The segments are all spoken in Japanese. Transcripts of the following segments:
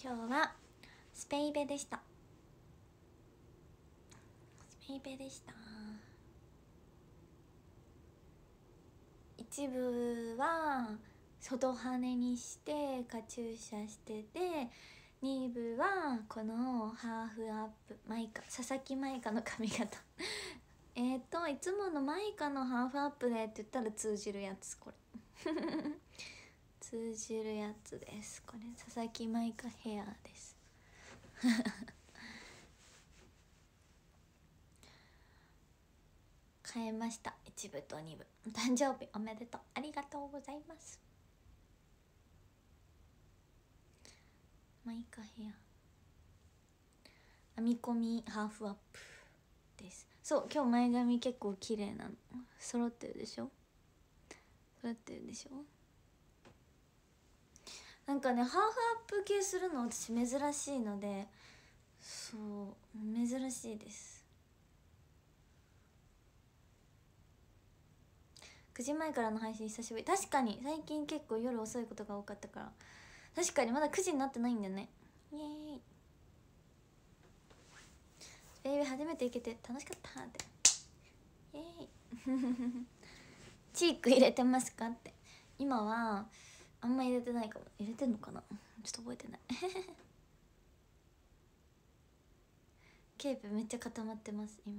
今日はスペイベでした。スペイベでした。一部は外羽にしてカチューシャしてて、2部はこのハーフアップマイカ、佐々木マイカの髪型いつものマイカのハーフアップでって言ったら通じるやつ、これ通じるやつです。これ佐々木マイカヘアです変えました。1部と2部。誕生日おめでとう、ありがとうございます。マイカヘア編み込みハーフアップです。そう、今日前髪結構綺麗なの。揃ってるでしょ、揃ってるでしょ。なんかね、ハーフアップ系するの私珍しいので、そう珍しいです。9時前からの配信久しぶり。確かに最近結構夜遅いことが多かったから、確かにまだ9時になってないんだよね。イエーイ。ベイビー初めて行けて楽しかったって。イエーイチーク入れてますかって。今はあんま入れてないかも。入れてんのかな、ちょっと覚えてないケープめっちゃ固まってます今。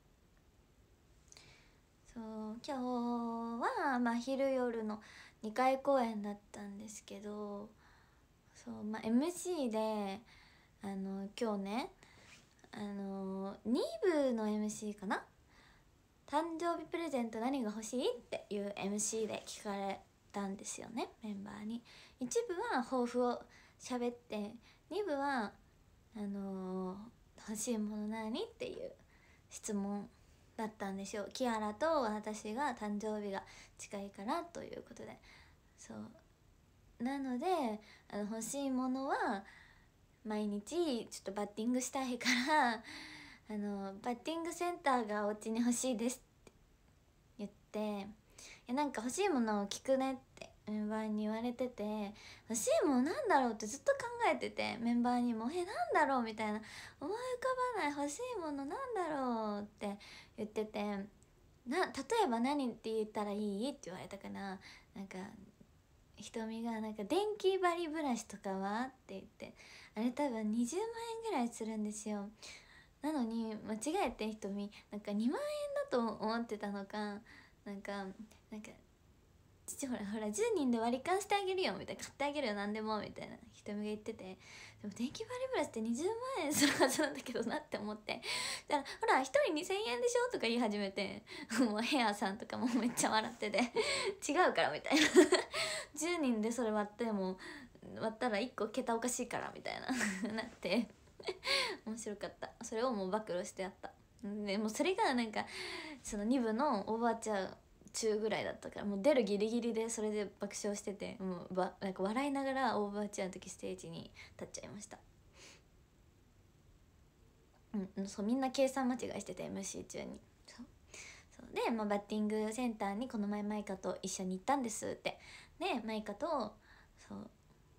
そう、今日はまあ昼夜の2回公演だったんですけど、そう、まあ、MC で今日ね、2部の MC かな、誕生日プレゼント何が欲しいっていう MC で聞かれたんですよね、メンバーに。1部は抱負を喋って、2部は欲しいもの何っていう質問だったんですよ。キアラと私が誕生日が近いからということで。そうなので欲しいものは毎日ちょっとバッティングしたいからバッティングセンターがお家に欲しいですって言って、なんか欲しいものを聞くねってメンバーに言われてて、欲しいものなんだろうってずっと考えてて、メンバーにもなんだろうみたいな、思い浮かばない、欲しいものなんだろうって言ってて、例えば何って言ったらいいって言われたから、なんかひとみがなんか電気針ブラシとかはって言って、あれ多分20万円ぐらいするんですよ。なのに間違えてひとみなんか2万円だと思ってたのか、なんか父ほら10人で割り勘してあげるよみたいな、買ってあげるよ何でもみたいなひとみが言ってて、でも電気針ブラシって20万円するはずなんだけどなって思って、だからほら1人2000円でしょとか言い始めて、もうヘアさんとかもめっちゃ笑ってて違うからみたいな10人でそれ割ったら1個桁おかしいからみたいななって面白かった。それをもう暴露してやった。でもそれがなんかその2部のオーバーチャー中ぐらいだったから、もう出るギリギリでそれで爆笑してて、もうなんか笑いながらオーバーチャーの時ステージに立っちゃいました。そう、みんな計算間違いしてて MC 中に。そうで、まあ、バッティングセンターにこの前マイカと一緒に行ったんですって。でマイカとそう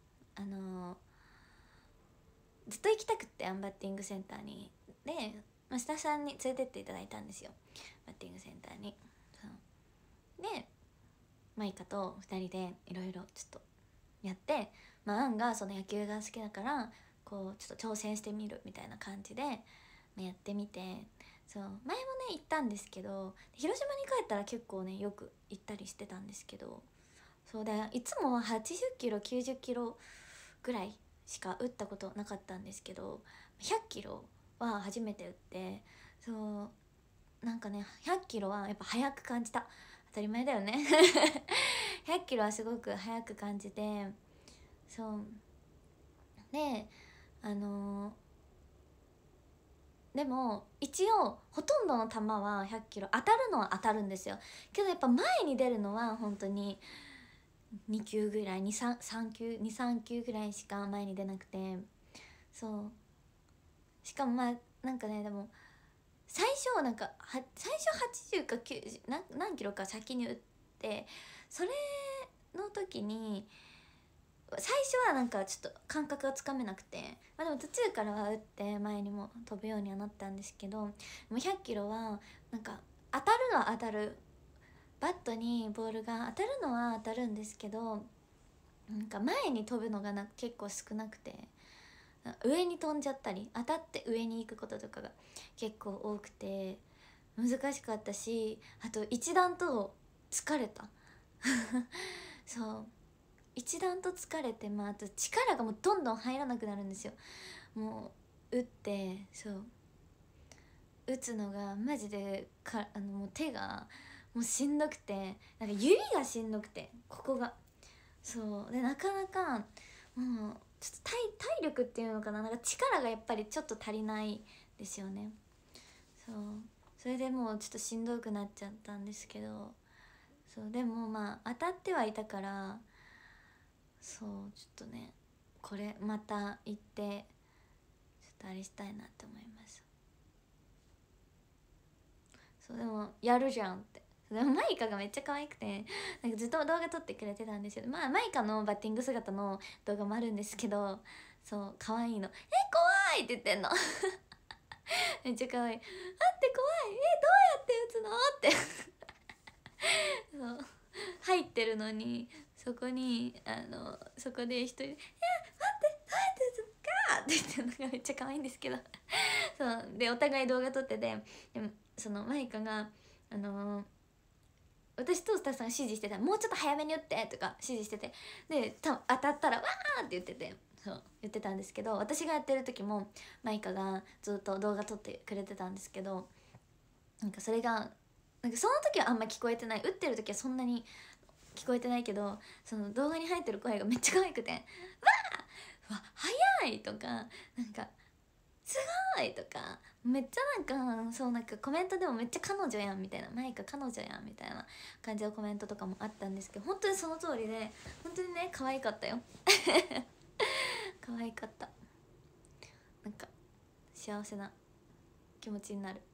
ずっと行きたくってバッティングセンターに。で、まあ、スタッフさんに連れてっていただいたんですよ、バッティングセンターに。そうでマイカと2人でいろいろちょっとやって、まあ、アンがその野球が好きだからこうちょっと挑戦してみるみたいな感じで、まあ、やってみて、そう前もね行ったんですけど、広島に帰ったら結構ねよく行ったりしてたんですけど、そうでいつもは80キロ90キロぐらいしか打ったことなかったんですけど、100キロは初めて打って、そうなんかね100キロはやっぱ速く感じた。当たり前だよね100キロはすごく速く感じて、そうででも一応ほとんどの球は100キロ当たるのは当たるんですよ。けどやっぱ前に出るのは本当に2球ぐらい23球23球ぐらいしか前に出なくて、そうしかもまあなんかね、でも最初なんか最初80か90何キロか先に打って、それの時に最初はなんかちょっと感覚がつかめなくて、まあ、でも途中からは打って前にも飛ぶようにはなったんですけど、もう100キロはなんか当たるのは当たる、バットにボールが当たるのは当たるんですけど、なんか前に飛ぶのが結構少なくて、上に飛んじゃったり当たって上に行くこととかが結構多くて難しかったし、あと一段と疲れたそう一段と疲れて、まあ、あと力がもうどんどん入らなくなるんですよ。もう打って、そう打つのがマジでもう手がもうしんどくて、なんか指がしんどくて、ここがそうでなかなかもうちょっと体力っていうのかな、なんか力がやっぱりちょっと足りないですよね。そうそれでもうちょっとしんどくなっちゃったんですけど、そうでもまあ当たってはいたから、そうちょっとねこれまた行ってちょっとあれしたいなって思います。そうでもやるじゃんって、でもマイカがめっちゃ可愛くて、なんかずっと動画撮ってくれてたんですよ。まあマイカのバッティング姿の動画もあるんですけど、そう可愛いの。怖いって言ってんのめっちゃ可愛い。待って怖い、どうやって打つのってそう入ってるのに、そこにそこで一人で「待ってどうやって打つのか!」って言ってるのがめっちゃ可愛いんですけどそうでお互い動画撮ってて、でもそのマイカが私とスタッフさんが指示してたら「もうちょっと早めに打って」とか指示してて、で当たったら「わー!」って言ってて、そう言ってたんですけど、私がやってる時もマイカがずっと動画撮ってくれてたんですけど、なんかそれがなんかその時はあんま聞こえてない、打ってる時はそんなに聞こえてないけど、その動画に入ってる声がめっちゃ可愛くて「わーわ早い!」とかなんかすごいとかめっちゃなんかそうなんかコメントでもめっちゃ彼女やんみたいな、マイカ彼女やんみたいな感じのコメントとかもあったんですけど、本当にその通りで本当にね可愛かったよ可愛かった、なんか幸せな気持ちになる。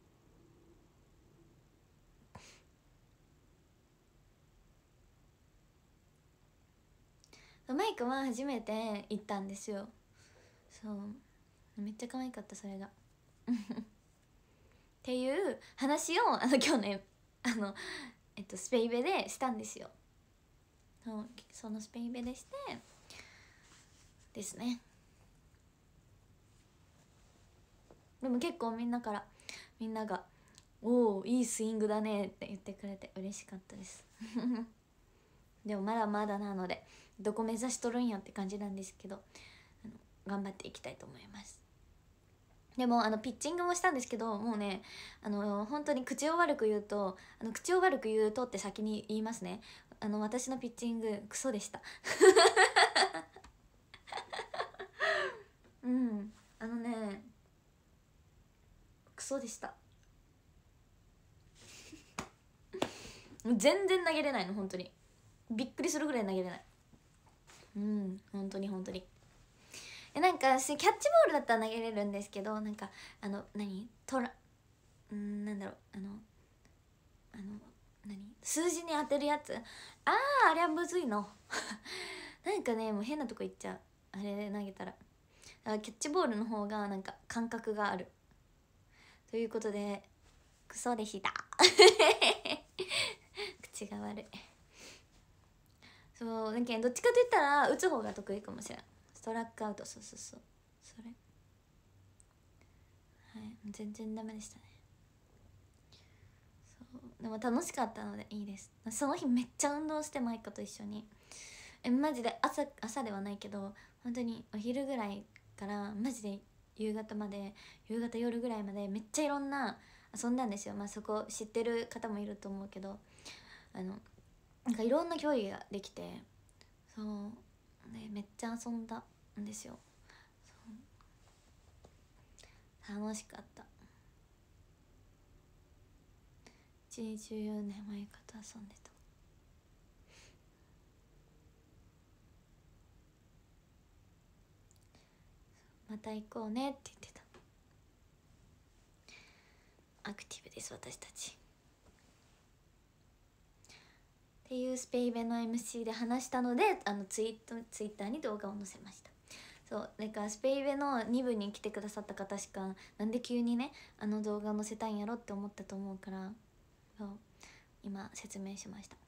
マイカは初めて行ったんですよ。そうめっちゃ可愛かった、それがっていう話を今日ねスペイベでしたんですよ。そのスペイベでしてですね。でも結構みんなが「おおいいスイングだね」って言ってくれて嬉しかったですでもまだまだなのでどこ目指しとるんやって感じなんですけど、頑張っていきたいと思います。でもピッチングもしたんですけど、もうね本当に口を悪く言うとって先に言いますね。私のピッチングクソでしたうんクソでした。全然投げれないの、本当にびっくりするぐらい投げれない。本当になんかキャッチボールだったら投げれるんですけど、なんかなんだろう数字に当てるやつ、あれはむずいのなんかねもう変なとこ行っちゃう、あれで投げたら。だからキャッチボールの方がなんか感覚があるということでクソでした口が悪い。そうだけどどっちかと言ったら打つ方が得意かもしれない。ストラックアウト、そうそれはい全然ダメでしたね。そうでも楽しかったのでいいです。その日めっちゃ運動して、マイカと一緒にマジで朝ではないけど本当にお昼ぐらいからマジで夕方夜ぐらいまでめっちゃいろんな遊んだんですよ。まあそこ知ってる方もいると思うけど、なんかいろんな競技ができて、そうねめっちゃ遊んだんですよ。楽しかった。一日中ねマイカと遊んでた。また行こうねって言ってた。アクティブです私たちっていうスペイベの MC で話したのでツイッターに動画を載せました。そうだからスペイベの2部に来てくださった方しかなんで急にね動画を載せたんやろって思ったと思うから、そう今説明しました。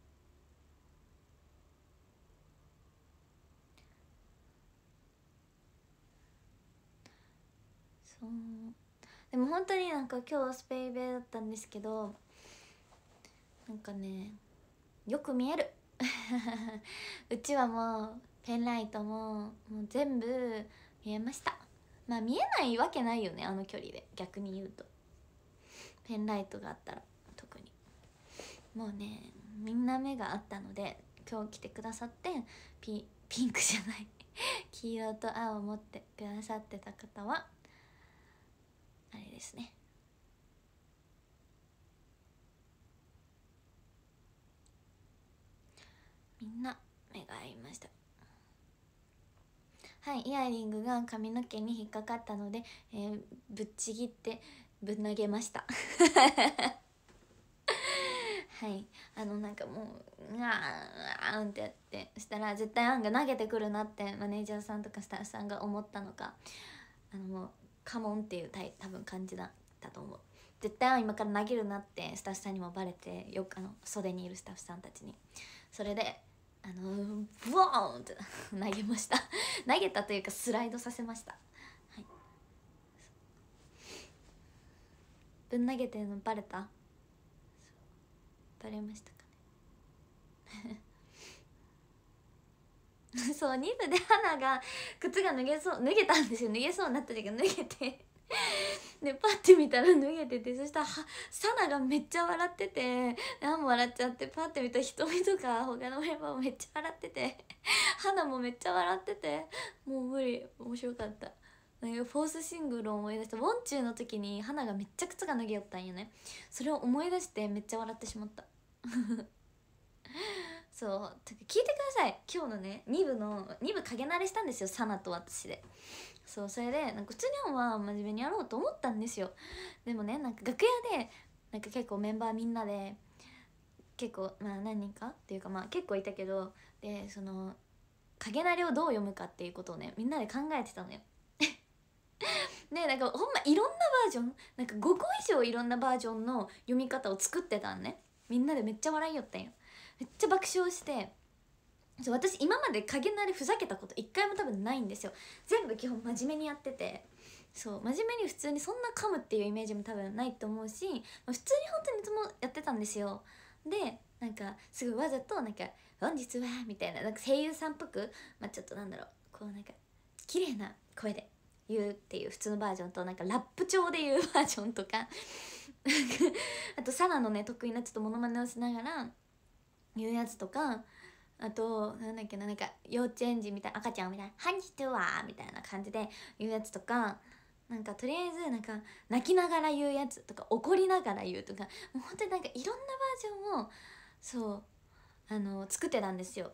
そうでも本当になんか今日スペイベだったんですけど、なんかねよく見えるうちはもうペンライトもう全部見えました。まあ見えないわけないよね、あの距離で。逆に言うとペンライトがあったら特にもうね、みんな目があったので、今日来てくださってピンクじゃない黄色と青を持ってくださってた方はあれですね、みんな目が合いました。はい、イヤリングが髪の毛に引っかかったので、ぶっちぎってぶん投げましたはい、なんかもうあんってやって、そしたら絶対あんが投げてくるなってマネージャーさんとかスタッフさんが思ったのか、もうカモンっていう多分感じだったと思う。絶対あん今から投げるなってスタッフさんにもバレて、よく袖にいるスタッフさんたちに。それでブワーンって投げました投げたというかスライドさせました。はい、ぶん投げてるのバレた？バレましたかねそう2部で花が靴が脱げたんですよ。脱げそうになった時が脱げてでパッて見たら脱げてて、そしたらサナがめっちゃ笑ってて、アンも笑っちゃって、パッて見た瞳とか他のメンバーもめっちゃ笑ってて花もめっちゃ笑ってて、もう無理、面白かった。なんかフォースシングルを思い出した。ウォンチューの時に花がめっちゃ靴が脱げよったんよね。それを思い出してめっちゃ笑ってしまったそう聞いてください。今日のね2部影慣れしたんですよ、サナと私で。そうそれでなんか普通には真面目にやろうと思ったんですよ。でもね、なんか楽屋でなんか結構メンバーみんなで結構まあ何人かっていうかまあ結構いたけど、でその影慣れをどう読むかっていうことをねみんなで考えてたのよでなんかほんまいろんなバージョン、なんか5個以上いろんなバージョンの読み方を作ってたんね。みんなでめっちゃ笑いよったんよ。めっちゃ爆笑して、私今まで影慣れふざけたこと一回も多分ないんですよ。全部基本真面目にやってて、そう真面目に普通にそんな噛むっていうイメージも多分ないと思うし、まあ、普通に本当にいつもやってたんですよ。でなんかすごいわざとなんか「本日は」みたいな、なんか声優さんっぽく、まあ、ちょっとなんだろう、こうなんか綺麗な声で言うっていう普通のバージョンと、なんかラップ調で言うバージョンとかあとサナのね得意なちょっとモノマネをしながら言うやつとか、あとなんだっけな、なんか幼稚園児みたいな赤ちゃんみたいな「ハンジトゥワー」みたいな感じで言うやつとか、なんかとりあえずなんか泣きながら言うやつとか怒りながら言うとか、もう本当になんかいろんなバージョンをそう作ってたんですよ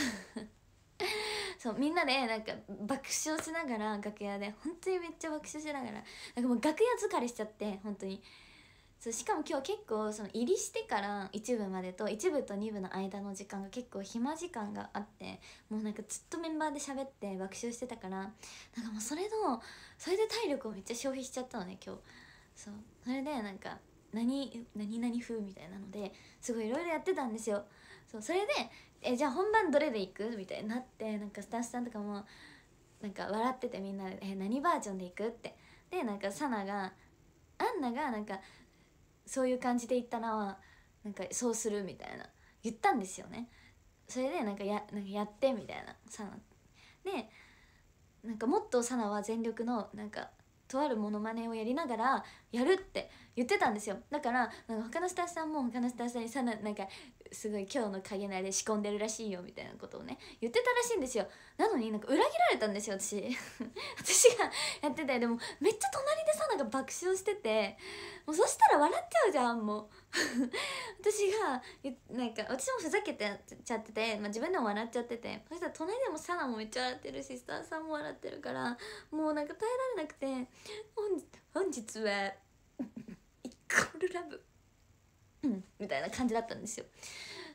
そうみんなでなんか爆笑しながら楽屋で本当にめっちゃ爆笑しながら、なんかもう楽屋疲れしちゃって、本当にそう。しかも今日結構その入りしてから1部までと1部と2部の間の時間が結構暇時間があって、もうなんかずっとメンバーで喋って爆笑してたから、なんかもうそれで体力をめっちゃ消費しちゃったのね今日。そうそれでなんか何々風みたいなのですごいいろいろやってたんですよ。そうそれでじゃあ本番どれでいくみたいになって、なんかスタッフさんとかもなんか笑ってて、みんなで何バージョンでいくって。でなんかサナがアンナがなんかそういう感じで言ったらなんかそうするみたいな言ったんですよね。それでなんかやってみたいなサナで、なんかもっとサナは全力のなんかとあるモノマネをやりながらやるって言ってたんですよ。だからなんか他のスタッフさんも他のスタッフさんにサナなんかすごい今日の影慣れ仕込んでるらしいよみたいなことをね言ってたらしいんですよ。なのになんか裏切られたんですよ私私がやってて。でもめっちゃ隣でサナが爆笑してて、もうそしたら笑っちゃうじゃんもう私がなんか私もふざけてちゃってて、まあ、自分でも笑っちゃってて、そしたら隣でもサナもめっちゃ笑ってるしスタッフさんも笑ってるから、もうなんか耐えられなくて本日はイコールラブみたいな感じだったんですよ。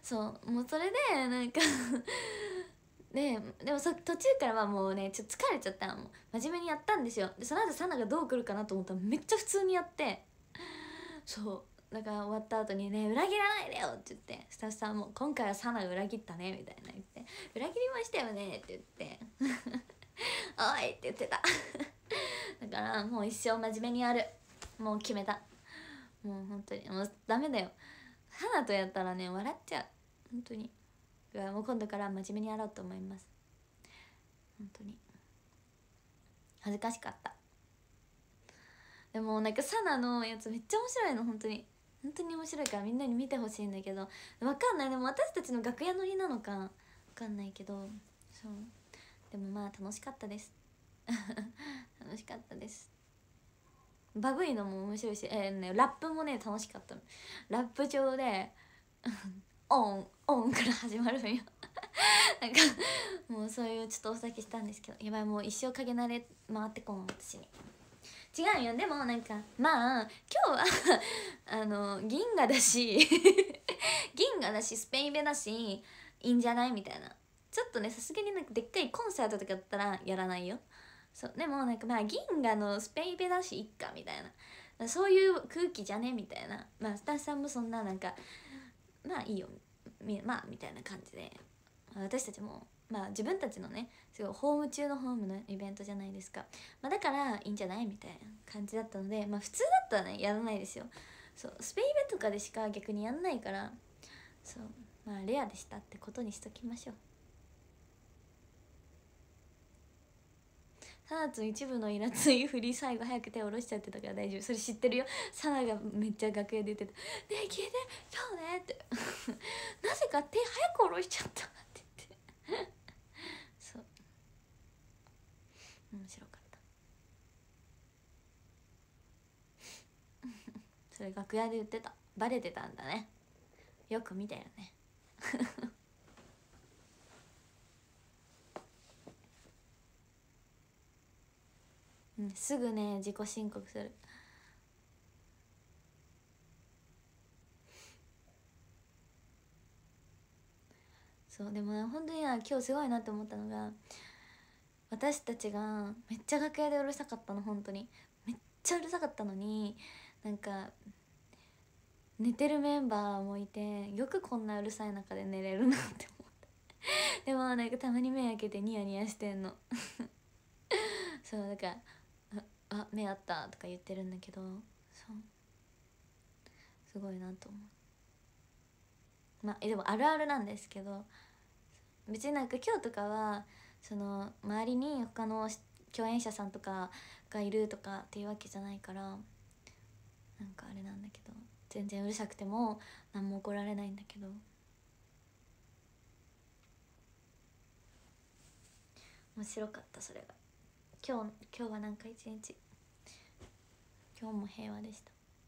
そうもうそれでなんかでも途中からはもうねちょっと疲れちゃったの。もう真面目にやったんですよ。でその後サナがどう来るかなと思ったらめっちゃ普通にやって、そうだから終わった後にね裏切らないでよって言って、スタッフさんも今回はサナが裏切ったねみたいな言って、裏切りましたよねって言っておいって言ってただからもう一生真面目にやる、もう決めた。もう本当にもうダメだよ、サナとやったらね笑っちゃう本当に。もう今度から真面目にやろうと思います。本当に恥ずかしかった。でもなんかサナのやつめっちゃ面白いの、本当に本当に面白いからみんなに見てほしいんだけど、わかんない、でも私たちの楽屋乗りなのかわかんないけど、そうでもまあ楽しかったです楽しかったです。バブいのも面白いし、ね、ラップもね楽しかったの。ラップ上でオンオンから始まるんよなんかもうそういうちょっとお酒したんですけど、やばいもう一生影慣れ回ってこん私に。違うよ、でもなんかまあ今日は銀河だし銀河だしスペインベだしいいんじゃないみたいな。ちょっとねさすがになんかでっかいコンサートとかだったらやらないよ。そうでもなんかまあ銀河のスペインベだしいっかみたいな、そういう空気じゃねみたいな。まあスタッフさんもそんななんかまあいいよまあみたいな感じで、私たちもまあ自分たちのねすごいホーム中のホームのイベントじゃないですか、まあ、だからいいんじゃないみたいな感じだったので、まあ普通だったらねやらないですよ。そうスペインベとかでしか逆にやんないから、そうまあレアでしたってことにしときましょう。サナと一部のイラつい振り最後早く手を下ろしちゃってたから大丈夫、それ知ってるよ。サナがめっちゃ楽屋で言ってた「ねえ聞いてそうね」ってなぜか手早く下ろしちゃったって言ってそう面白かったそれ楽屋で言ってた、バレてたんだね、よく見たよねうん、すぐね自己申告する。そうでもね本当に今日すごいなって思ったのが、私たちがめっちゃ楽屋でうるさかったの、本当にめっちゃうるさかったのに、なんか寝てるメンバーもいて、よくこんなうるさい中で寝れるなって思ってでもなんかたまに目開けてニヤニヤしてんのそうだから目あったとか言ってるんだけど、そうすごいなと思う。まあでもあるあるなんですけど、別になんか今日とかはその周りに他の共演者さんとかがいるとかっていうわけじゃないから、なんかあれなんだけど、全然うるさくても何も怒られないんだけど、面白かったそれが。今日はなんか一日今日も平和でした。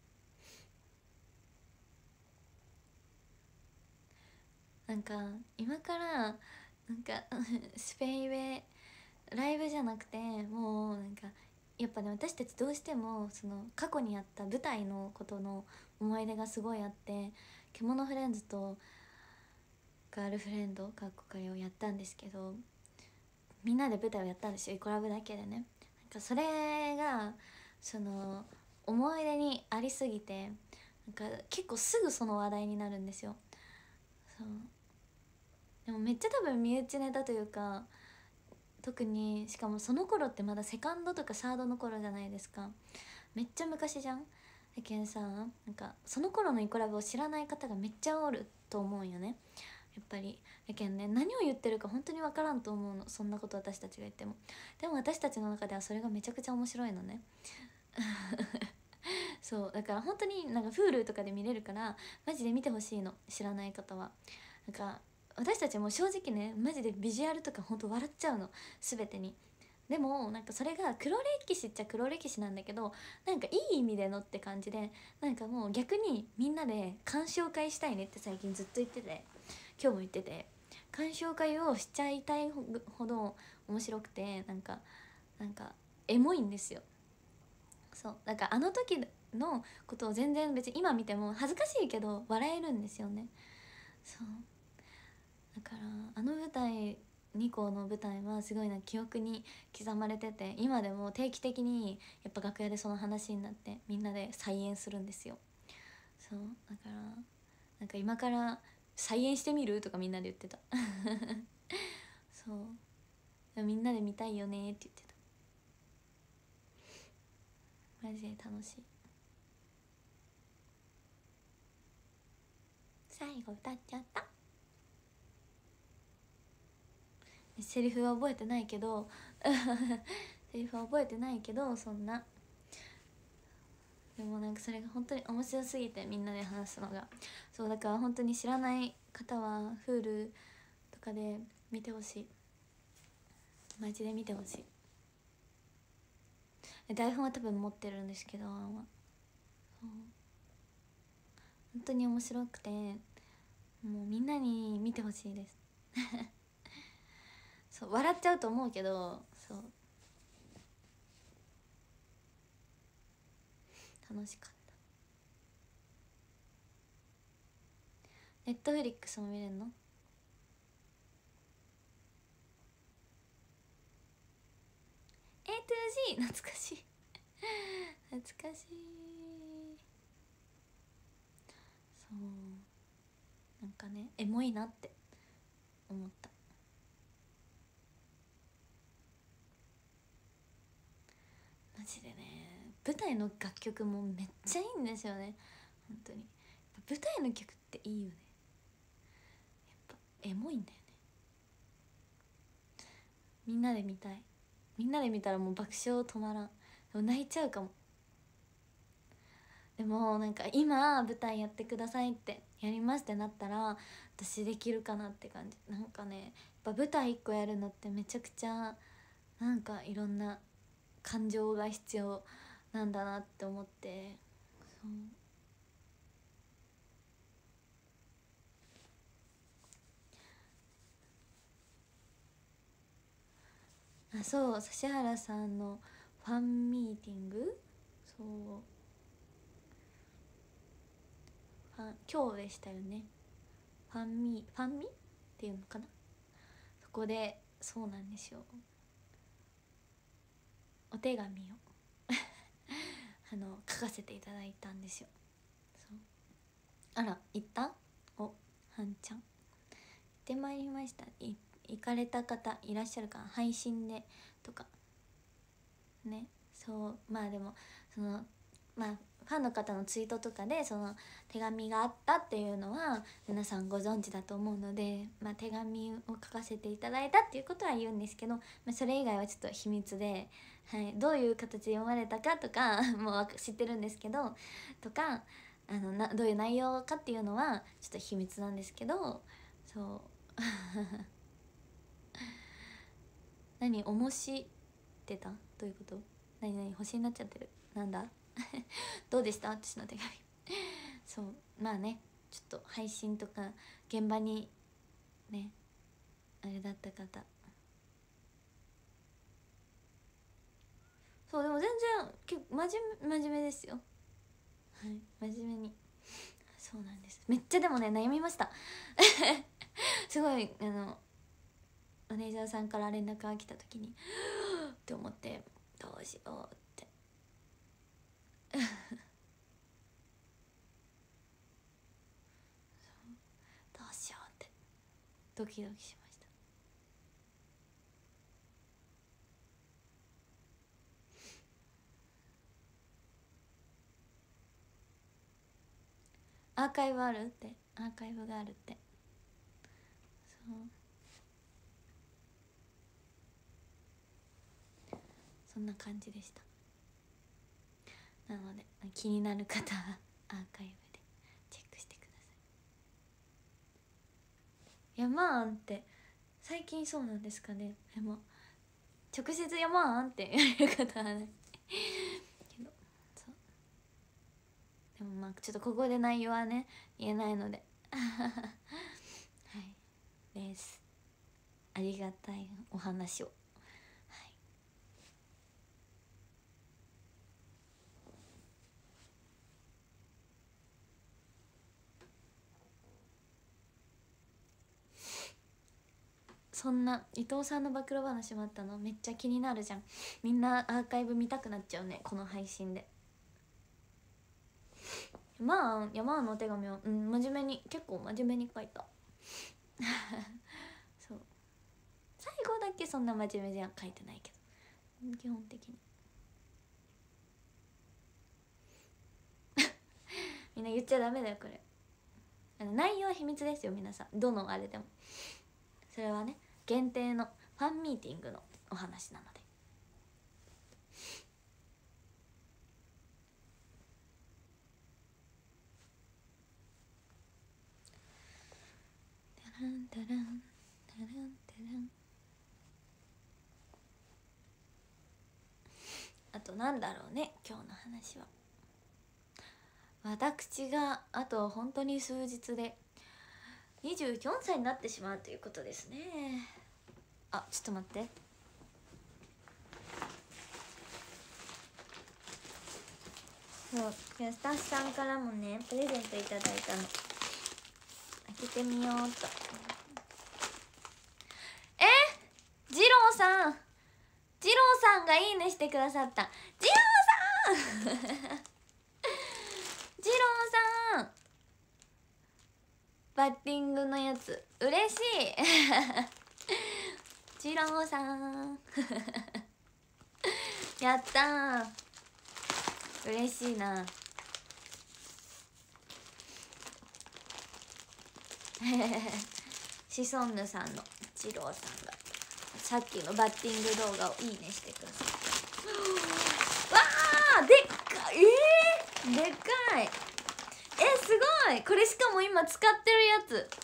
なんか今からなんかスペイン語ライブじゃなくて、もうなんかやっぱね私たちどうしてもその過去にあった舞台のことの思い出がすごいあって、獣フレンズとガールフレンドかっこかりをやったんですけど、みんなで舞台をやったんですよ、イコラブだけでね。なんかそれがその思い出にありすぎて、なんか結構すぐその話題になるんですよ。そうでもめっちゃ多分身内ネタというか、特にしかもその頃ってまだセカンドとかサードの頃じゃないですか、めっちゃ昔じゃん。だけんさ、なんかその頃のイコラブを知らない方がめっちゃおると思うんよね、やっぱり。だけんね何を言ってるか本当に分からんと思うの、そんなこと私たちが言っても。でも私たちの中ではそれがめちゃくちゃ面白いのねそうだから本当になんか Hulu とかで見れるからマジで見てほしいの、知らない方は。なんか私たちも正直ねマジでビジュアルとか本当笑っちゃうの全てに。でもなんかそれが黒歴史っちゃ黒歴史なんだけど、なんかいい意味でのって感じで、なんかもう逆にみんなで鑑賞会したいねって最近ずっと言ってて、今日も言ってて、鑑賞会をしちゃいたいほど面白くて、なんかエモいんですよ。そうだからあの時のことを全然別に今見ても恥ずかしいけど笑えるんですよね。 そうだからあの舞台2校の舞台はすごい記憶に刻まれてて、今でも定期的にやっぱ楽屋でその話になってみんなで再演するんですよ。そうだから今から再演してみるとかみんなで言ってたそうみんなで見たいよねって言ってた。マジで楽しい。最後歌っちゃった。セリフは覚えてないけどセリフは覚えてないけど、そんなでもそれが本当に面白すぎてみんなで話すのが。そうだから本当に知らない方は Hulu とかで見てほしい。マジで見てほしい。台本は多分持ってるんですけど、本当に面白くて、もうみんなに見てほしいですそう笑っちゃうと思うけど、そう楽しかった。Netflix も見れるの？ A to G 懐かしい懐かしい。そうね、エモいなって思った。マジでね、舞台の楽曲もめっちゃいいんですよね。本当に舞台の曲っていいよね。やっぱエモいんだよね。みんなで見たい。みんなで見たらもう爆笑止まらん。でも泣いちゃうかも。でも今舞台やってくださいってやりますってなったら私できるかなって感じ。やっぱ舞台1個やるのってめちゃくちゃいろんな感情が必要なんだなって思って。そう指原さんのファンミーティング、そう今日でしたよね。ファンミっていうのかな。そこでそうなんですよ、お手紙を書かせていただいたんですよ。そうあら行った？おはんちゃん行ってまいりました。行かれた方いらっしゃるかな、配信でとかね。そうでもファンの方のツイートとかでその手紙があったっていうのは皆さんご存知だと思うので、手紙を書かせていただいたっていうことは言うんですけど、それ以外はちょっと秘密で、どういう形で読まれたかとかもう知ってるんですけど、とかどういう内容かっていうのはちょっと秘密なんですけど、そう何おもしてた？どういうこと？何星になっちゃってる。なんだどうでした私の手紙そうちょっと配信とか現場にねあれだった方、そうでも全然結構真面目ですよ。はい真面目に。そうなんです。めっちゃでもね悩みましたすごいマネージャーさんから連絡が来た時にって思って、どうしようってどうしようってドキドキしました。アーカイブあるって、アーカイブがあるって。そうそんな感じでした。なので気になる方はアーカイブでチェックしてください。山あんって最近そうなんですかね。でも直接山あんって言われる方はないけど、そうでもちょっとここで内容はね言えないのではいです。ありがたいお話を。 そんな伊藤さんの暴露話もあったのめっちゃ気になるじゃん。みんなアーカイブ見たくなっちゃうね、この配信で。まあ山のお手紙は真面目に、結構真面目に書いたそう、最後だけそんな真面目じゃ書いてないけど、基本的にみんな言っちゃダメだよこれ。内容は秘密ですよ皆さん、どのあれでも。それはね限定のファンミーティングのお話なので。タランタランタランタラン。あとなんだろうね、今日の話は。私があと本当に数日で24歳になってしまうということですね。あ、ちょっと待って。そう、スタッフさんからもねプレゼントいただいたの。開けてみようと。二郎さん、二郎さんがいいねしてくださった。二郎さん二郎さん、バッティングのやつ嬉しい二郎さんやったー、嬉しいなシソンヌさんの二郎さんがさっきのバッティング動画をいいねしてください。わー、でっかい、でっかい、すごい。これしかも今使ってるや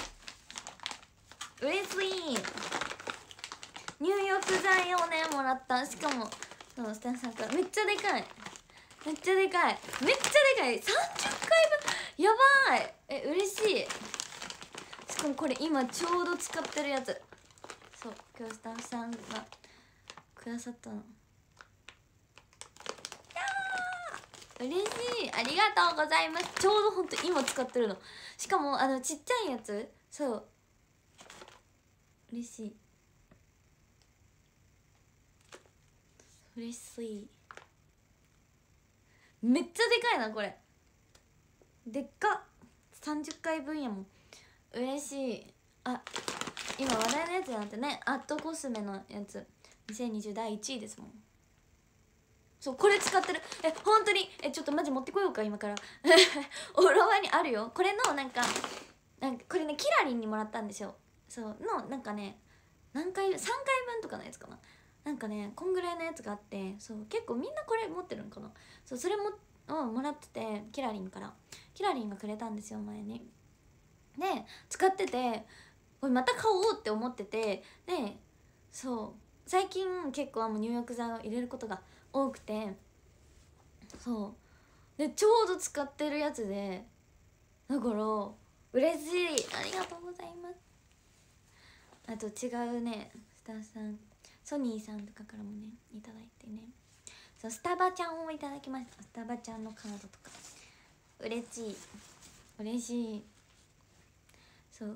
つ嬉しい。入浴剤をねもらった。しかもそのスタッフさんからめっちゃでかい、めっちゃでかい、めっちゃでかい、30回分、やばい。嬉しい。しかもこれ今ちょうど使ってるやつ。そう、今日スタッフさんがくださったの。嬉しい、ありがとうございます。ちょうどほんと今使ってるの。しかもちっちゃいやつ。そう、嬉しい、嬉しい。めっちゃでかいなこれ、でっか。30回分やもん。嬉しい。あ、今話題のやつなんてね、アットコスメのやつ2020第1位ですもん。そう、これ使ってる。本当にちょっとマジ持ってこようか今からお風呂場にあるよこれの。なんかこれねキラリンにもらったんですよ。そうのなんかね、何回3回分とかのやつかな。なんかねこんぐらいのやつがあって、そう結構みんなこれ持ってるんかな。そう、それももらってて、キラリンから、キラリンがくれたんですよ前に。で使ってて、これまた買おうって思ってて、でそう最近結構入浴剤を入れることが多くて、そうでちょうど使ってるやつで、だから嬉しい、ありがとうございます。あと違うねスタッフさん、ソニーさんとかからもねいただいてね、そうスタバちゃんをいただきました。スタバちゃんのカードとか嬉しい、嬉しい。そう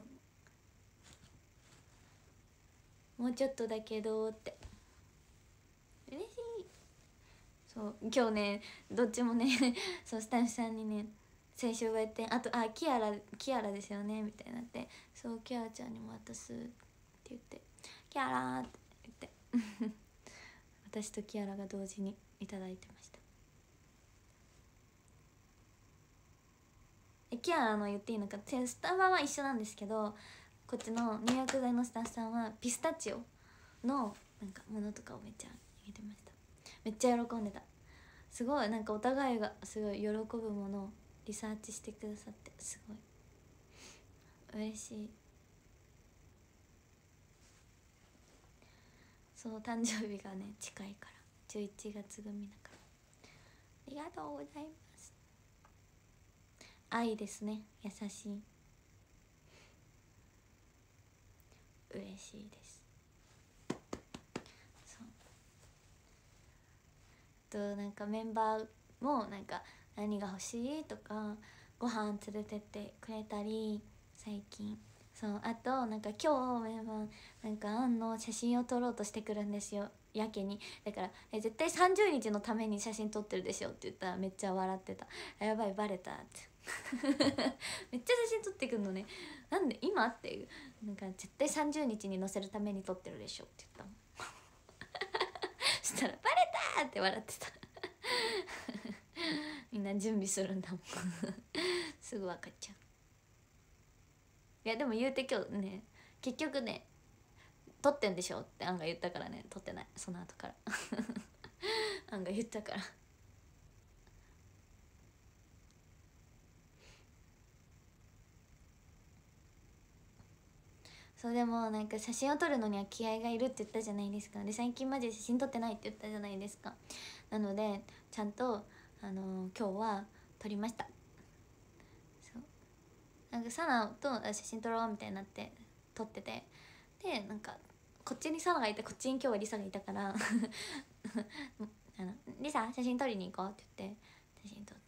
もうちょっとだけどって嬉しい。そう今日ねどっちもねそうスタッフさんにね先週は言って、あとキアラですよねみたいになって、そうキアラちゃんにも渡すって言って、キアラって言って私とキアラが同時にいただいてました。キアラの言っていいのか、スタバは一緒なんですけど、こっちの入浴剤のスタッフさんはピスタチオのなんかものとかをめっちゃあげてました。めっちゃ喜んでた。すごいなんかお互いがすごい喜ぶものをリサーチしてくださってすごい嬉しい。そう誕生日がね近いから11月組だから、ありがとうございます。愛ですね、優しい、嬉しいです。そうとなんかメンバーもなんか何が欲しいとかご飯連れてってくれたり、最近そうあとなんか今日メンバーなんかアンの写真を撮ろうとしてくるんですよ、やけに。だから絶対30日のために写真撮ってるでしょって言ったらめっちゃ笑ってた。やばいバレたってめっちゃ写真撮ってくるのね。なんで今っていう、なんか絶対30日に載せるために撮ってるでしょって言ったもんそしたらバレたって笑ってたみんな準備するんだもんすぐ分かっちゃう。いやでも言うて今日ね結局ね撮ってんでしょってアンが言ったからね、撮ってないその後からアンが言ったからそう。でもなんか写真を撮るのには気合がいるって言ったじゃないですか。で最近マジで写真撮ってないって言ったじゃないですか。なのでちゃんと今日は撮りました。そうなんかサナと写真撮ろうみたいになって撮ってて、でなんかこっちにサナがいてこっちに今日はリサがいたからリサ写真撮りに行こうって言って写真撮った。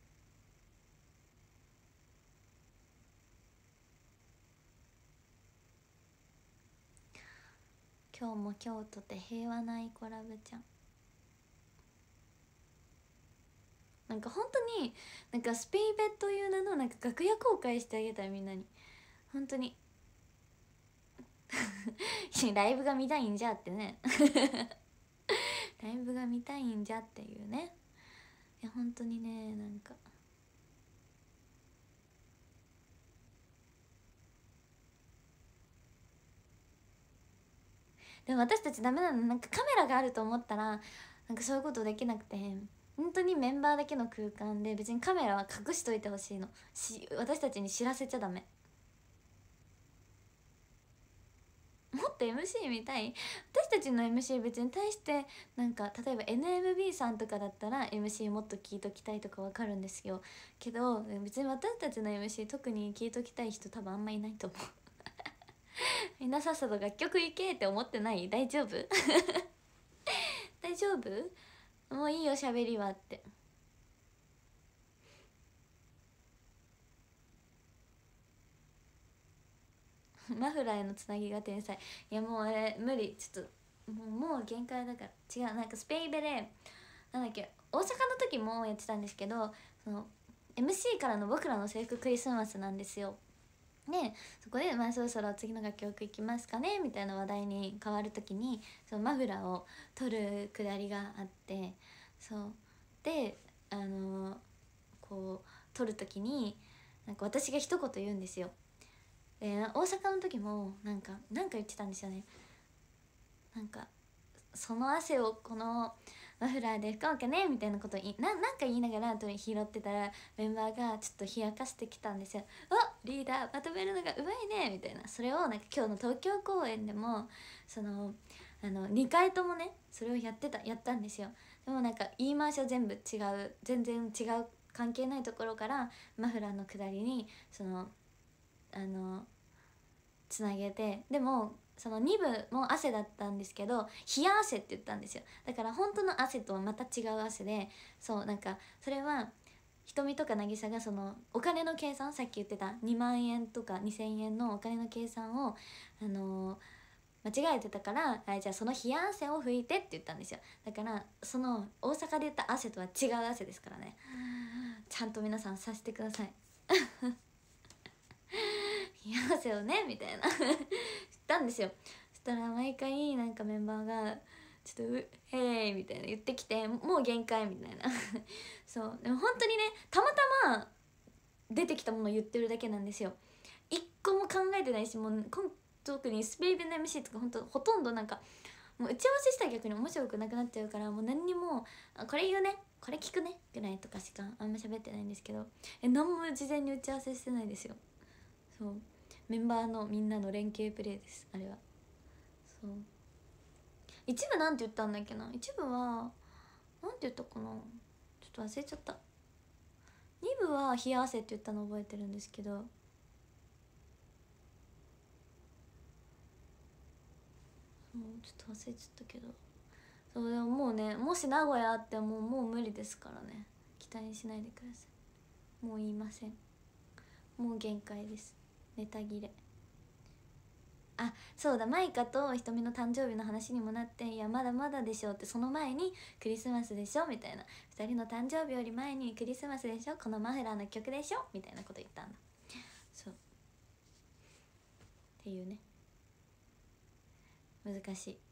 今日も京都で平和なイコラブちゃん。なんか本当になんかスペイベという名のなんか楽屋公開してあげたいみんなに。本当にライブが見たいんじゃってねライブが見たいんじゃっていうね。いや本当にねなんかでも私たちダメなの、なんかカメラがあると思ったらなんかそういうことできなくて、本当にメンバーだけの空間で別にカメラは隠しといてほしいの私たちに知らせちゃダメ。もっと MC 見たい。私たちの MC 別に対してなんか例えば NMB さんとかだったら MC もっと聞いときたいとかわかるんですよけど、別に私たちの MC 特に聞いときたい人多分あんまいないと思うみんなさっさと楽曲行けって思ってない？大丈夫大丈夫？もういいよ喋りはってマフラーへのつなぎが天才。いやもうあれ無理、ちょっともう限界だから。違う、なんかスペイベでなんだっけ大阪の時もやってたんですけど、その MC からの僕らの制服クリスマスなんですよ。でそこで、まあ、そろそろ次の楽曲いきますかねみたいな話題に変わる時にそのマフラーを取るくだりがあって、そうでこう取る時になんか私が一言言うんですよ。で大阪の時もなんか言ってたんですよね。なんかその汗をこのマフラーで拭かうかねみたいなことをなんか言いながら後に拾ってたらメンバーがちょっと冷やかしてきたんですよ。あリーダーまとめるのがうまいねみたいな。それをなんか今日の東京公演でもその2回ともねそれをやったんですよ。でもなんか言い回しは全部違う、全然違う関係ないところからマフラーのくだりにつなげて、でもその2部も汗だったんですけど冷や汗って言ったんですよ。だから本当の汗とはまた違う汗で、そうなんかそれは瞳とか渚がそのお金の計算、さっき言ってた2万円とか2000円のお金の計算を間違えてたから、じゃあその冷や汗を拭いてって言ったんですよ。だからその大阪で言った汗とは違う汗ですからね。ちゃんと皆さんさせてください冷や汗をねみたいな言ったんですよ。そしたら毎回なんかメンバーがちょっと「へい」みたいな言ってきて、もう限界みたいなそうでも本当にねたまたま出てきたものを言ってるだけなんですよ。一個も考えてないし、もう特にスペイベンの MC とかほとんどなんかもう打ち合わせしたら逆に面白くなくなっちゃうから、もう何にもこれ言うねこれ聞くねぐらいとかしかあんま喋ってないんですけど、何も事前に打ち合わせしてないですよ。そうメンバーのみんなの連携プレーですあれは。そう一部なんて言ったんだっけな。一部はなんて言ったかな、ちょっと忘れちゃった。二部は冷や汗って言ったの覚えてるんですけど、ちょっと忘れちゃったけど、そうでももうね、もし名古屋あってもう無理ですからね、期待しないでください。もう言いません、もう限界です、ネタ切れ。 あ、そうだ、マイカとひとみの誕生日の話にもなって、いやまだまだでしょって、その前にクリスマスでしょみたいな、2人の誕生日より前にクリスマスでしょ、このマフラーの曲でしょみたいなこと言ったんだ。そうっていうね、難しい。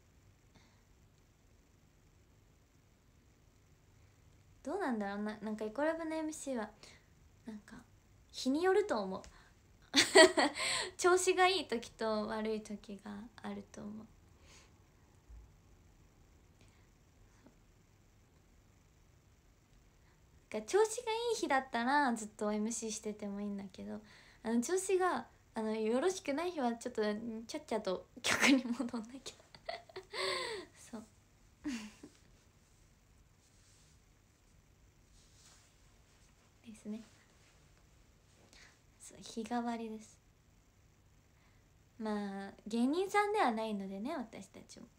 どうなんだろうな、なんかイコラブの MC はなんか日によると思う調子がいい時と悪い時があると思う。調子がいい日だったらずっと MC しててもいいんだけど、調子がよろしくない日はちょっとちゃっちゃと曲に戻んなきゃそうですね。そう、日替わりです。まあ芸人さんではないのでね、私たちも。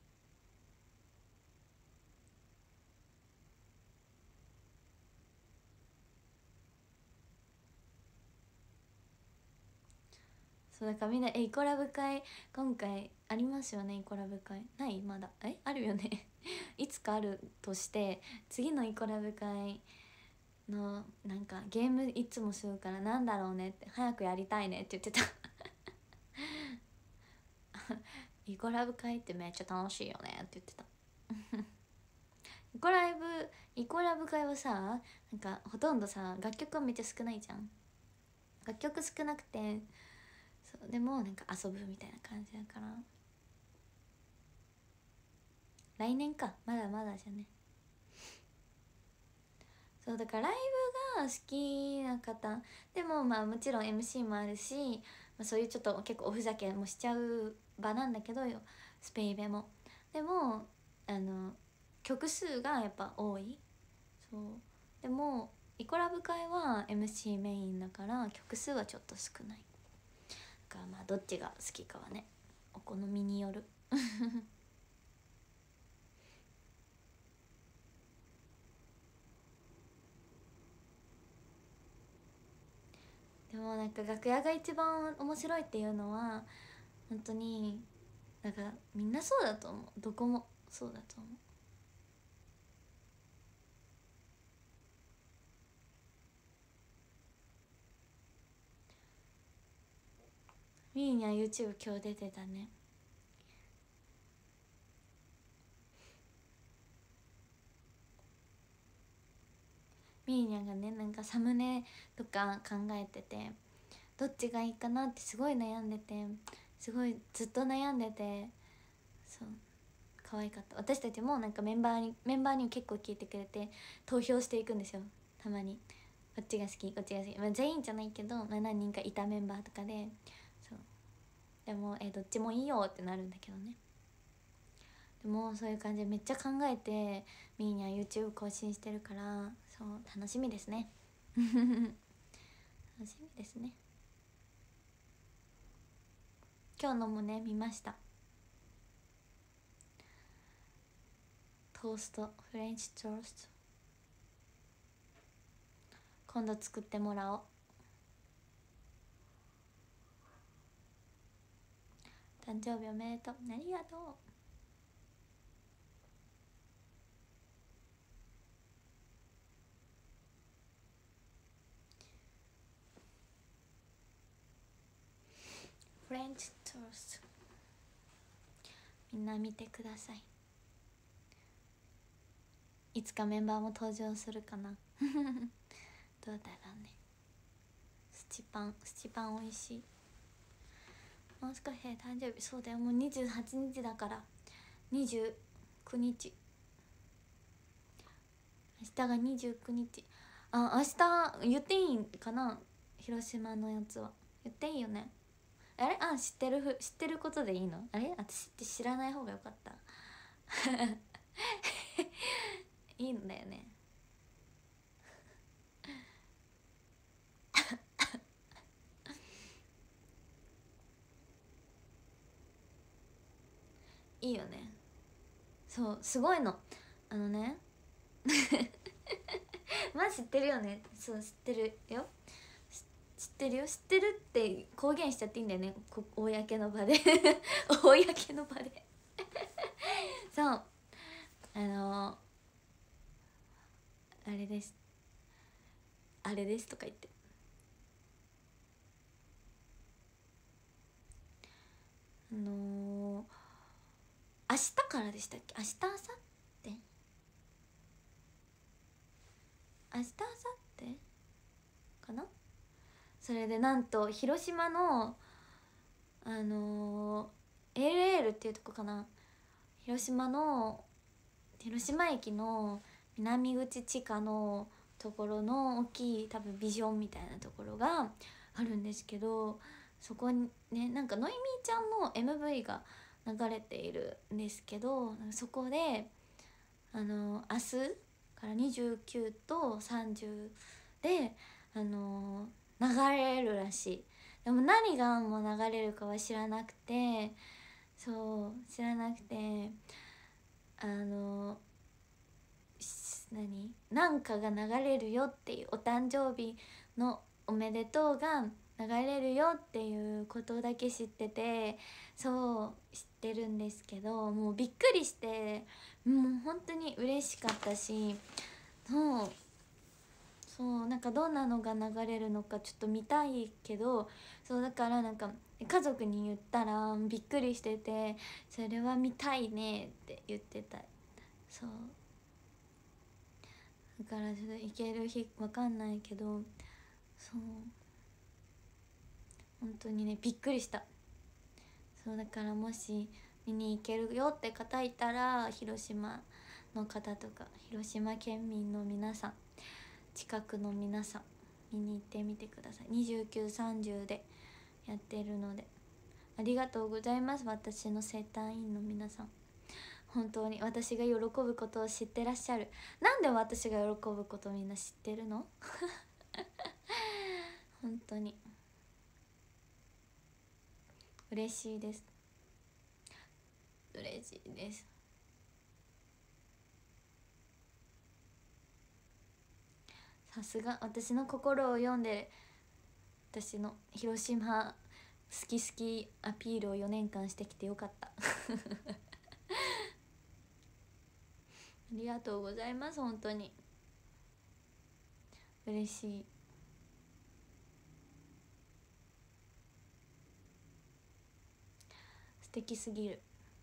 そうだからみんなイコラブ会今回ありますよね。イコラブ会ない？まだあるよねいつかあるとして、次のイコラブ会のなんかゲームいつもするからなんだろうねって、早くやりたいねって言ってたイコラブ会ってめっちゃ楽しいよねって言ってたイコラブ会はさ、なんかほとんどさ楽曲はめっちゃ少ないじゃん。楽曲少なくて、そうでもなんか遊ぶみたいな感じだから、来年か、まだまだじゃね。そうだからライブが好きな方でも、まあもちろん MC もあるし、まあ、そういうちょっと結構おふざけもしちゃう場なんだけどよ、スペイベも。でも曲数がやっぱ多い。そうでもイコラブ会は MC メインだから曲数はちょっと少ない。だからまあどっちが好きかはね、お好みによるでもなんか楽屋が一番面白いっていうのは本当になんかみんなそうだと思う。どこもそうだと思う。みーにゃ YouTube 今日出てたね。みーにゃがね、なんかサムネとか考えてて、どっちがいいかなってすごい悩んでて、すごいずっと悩んでて、そう可愛かった。私たちもなんかメンバーに結構聞いてくれて投票していくんですよ、たまに。こっちが好きこっちが好き、まあ、全員じゃないけど、まあ、何人かいたメンバーとかで、そうでもどっちもいいよってなるんだけどね。でもそういう感じでめっちゃ考えてみーには YouTube 更新してるから、そう楽しみですね楽しみですね。今日のもね見ました。トースト、フレンチトースト、今度作ってもらおう。誕生日おめでとう。ありがとう。フレンチトースト、みんな見てください。いつかメンバーも登場するかなどうだろうね。スチパン美味しい。もう少しで誕生日。そうだよ、もう28日だから。29日、明日が29日。あ、明日言っていいんかな、広島のやつは。言っていいよね。あれ、知ってることでいいの？あれ、私って知らない方がよかったいいんだよねいいよね。そうすごいの。ねまあ知ってるよね。そう知ってるよ。知知ってるよ、知ってるって公言しちゃっていいんだよね、公の場で公の場でそうあれです、あれですとか言って、明日からでしたっけ、明日明後日明日明後日かな。それでなんと広島のLL っていうとこかな、広島駅の南口地下のところの大きい多分ビジョンみたいなところがあるんですけど、そこにねなんかノイミーちゃんの MV が流れているんですけど、そこで明日から29と30で流れるらしい。でも何がもう流れるかは知らなくて、そう知らなくてなんかが流れるよっていう、お誕生日のおめでとうが流れるよっていうことだけ知ってて、そう知ってるんですけど、もうびっくりして、もう本当に嬉しかったし、そうなんかどんなのが流れるのかちょっと見たいけど、そうだからなんか家族に言ったらびっくりしてて、それは見たいねって言ってた。そうだからちょっと行ける日わかんないけど、そう本当にねびっくりした。そうだからもし見に行けるよって方いたら、広島の方とか広島県民の皆さん、近くの皆さん見に行ってみてください。29、30でやってるので、ありがとうございます。私の生誕院の皆さん、本当に私が喜ぶことを知ってらっしゃる。なんで私が喜ぶことみんな知ってるの本当に嬉しいです、嬉しいです。さすが私の心を読んで、私の広島好き好きアピールを4年間してきてよかったありがとうございます。本当に嬉しい。素敵すぎる。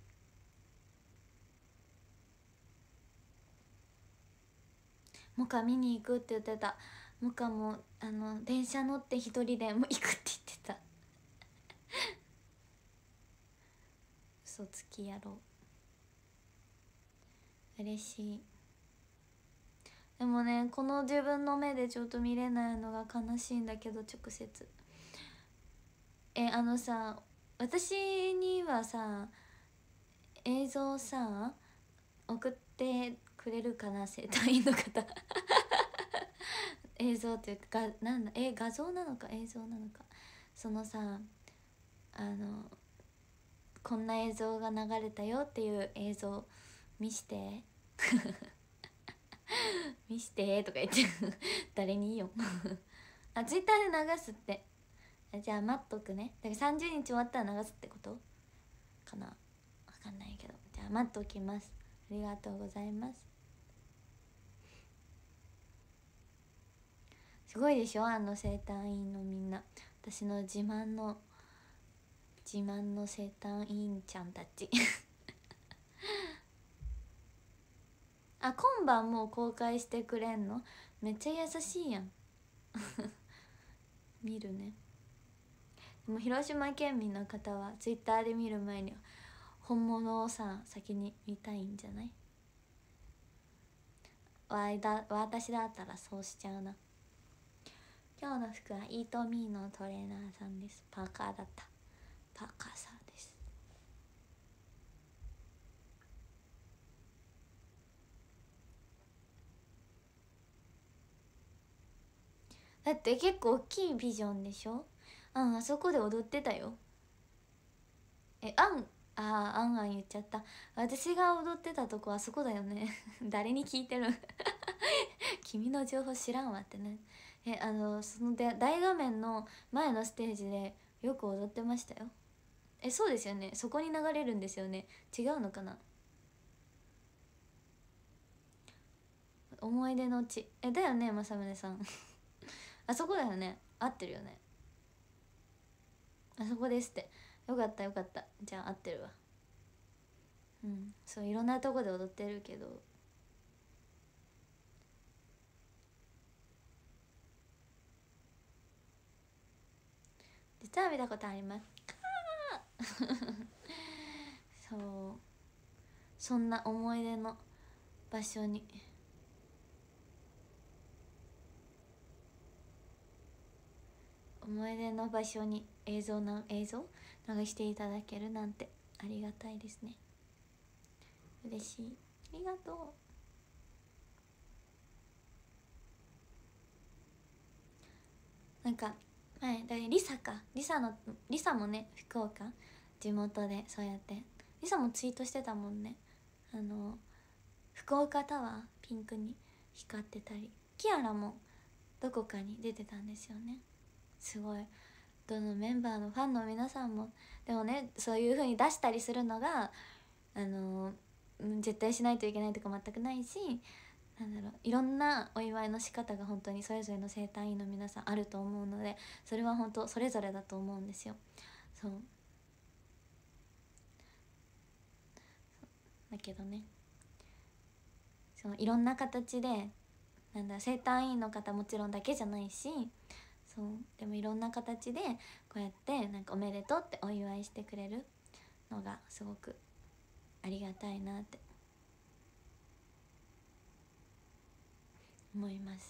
モカ見に行くって言ってた。モカも電車乗って一人でも行くって言ってた嘘つきやろう。嬉しい。でもねこの自分の目でちょっと見れないのが悲しいんだけど、直接さ、私にはさ映像さ送ってくれるかな、生体院の方映像っていうかなんだ画像なのか映像なのか、そのさこんな映像が流れたよっていう映像見して見してとか言って誰にいいよあ、ツイッターで流すって。じゃあ待っとくね。だから30日終わったら流すってことかな、わかんないけど、じゃあ待っときます。ありがとうございます。すごいでしょ生誕院のみんな、私の自慢の生誕院ちゃんたちあ、今晩もう公開してくれんの、めっちゃ優しいやん見るね。でも広島県民の方はツイッターで見る前には本物をさ先に見たいんじゃない。私だったらそうしちゃうな。今日の服はイートミーのトレーナーさんです。パーカーだった。パーカーさんです。だって結構大きいビジョンでしょ。あそこで踊ってたよ。あん言っちゃった。私が踊ってたとこあそこだよね誰に聞いてる君の情報知らんわってね。 そので大画面の前のステージでよく踊ってましたよ。そうですよね、そこに流れるんですよね。違うのかな。思い出の地だよね、政宗さんあそこだよね、合ってるよね、あそこですって。よかったよかった、じゃあ合ってるわ。うん、そういろんなとこで踊ってるけど、実は見たことありますそう、そんな思い出の場所に映像流していただけるなんてありがたいですね。嬉しい、ありがとう。なんかだリサリサもね、福岡地元でそうやってリサもツイートしてたもんね。福岡タワーピンクに光ってたり、キアラもどこかに出てたんですよね。すごい、どのメンバーのファンの皆さんもでもね、そういう風に出したりするのが絶対しないといけないとか全くないし、なんだろう、いろんなお祝いの仕方が本当にそれぞれの生誕院の皆さんあると思うので、それは本当それぞれだと思うんですよ。そうだけどね、そのいろんな形で生誕院の方もちろんだけじゃないし、そうでもいろんな形でこうやっておめでとうってお祝いしてくれるのがすごくありがたいなって思います。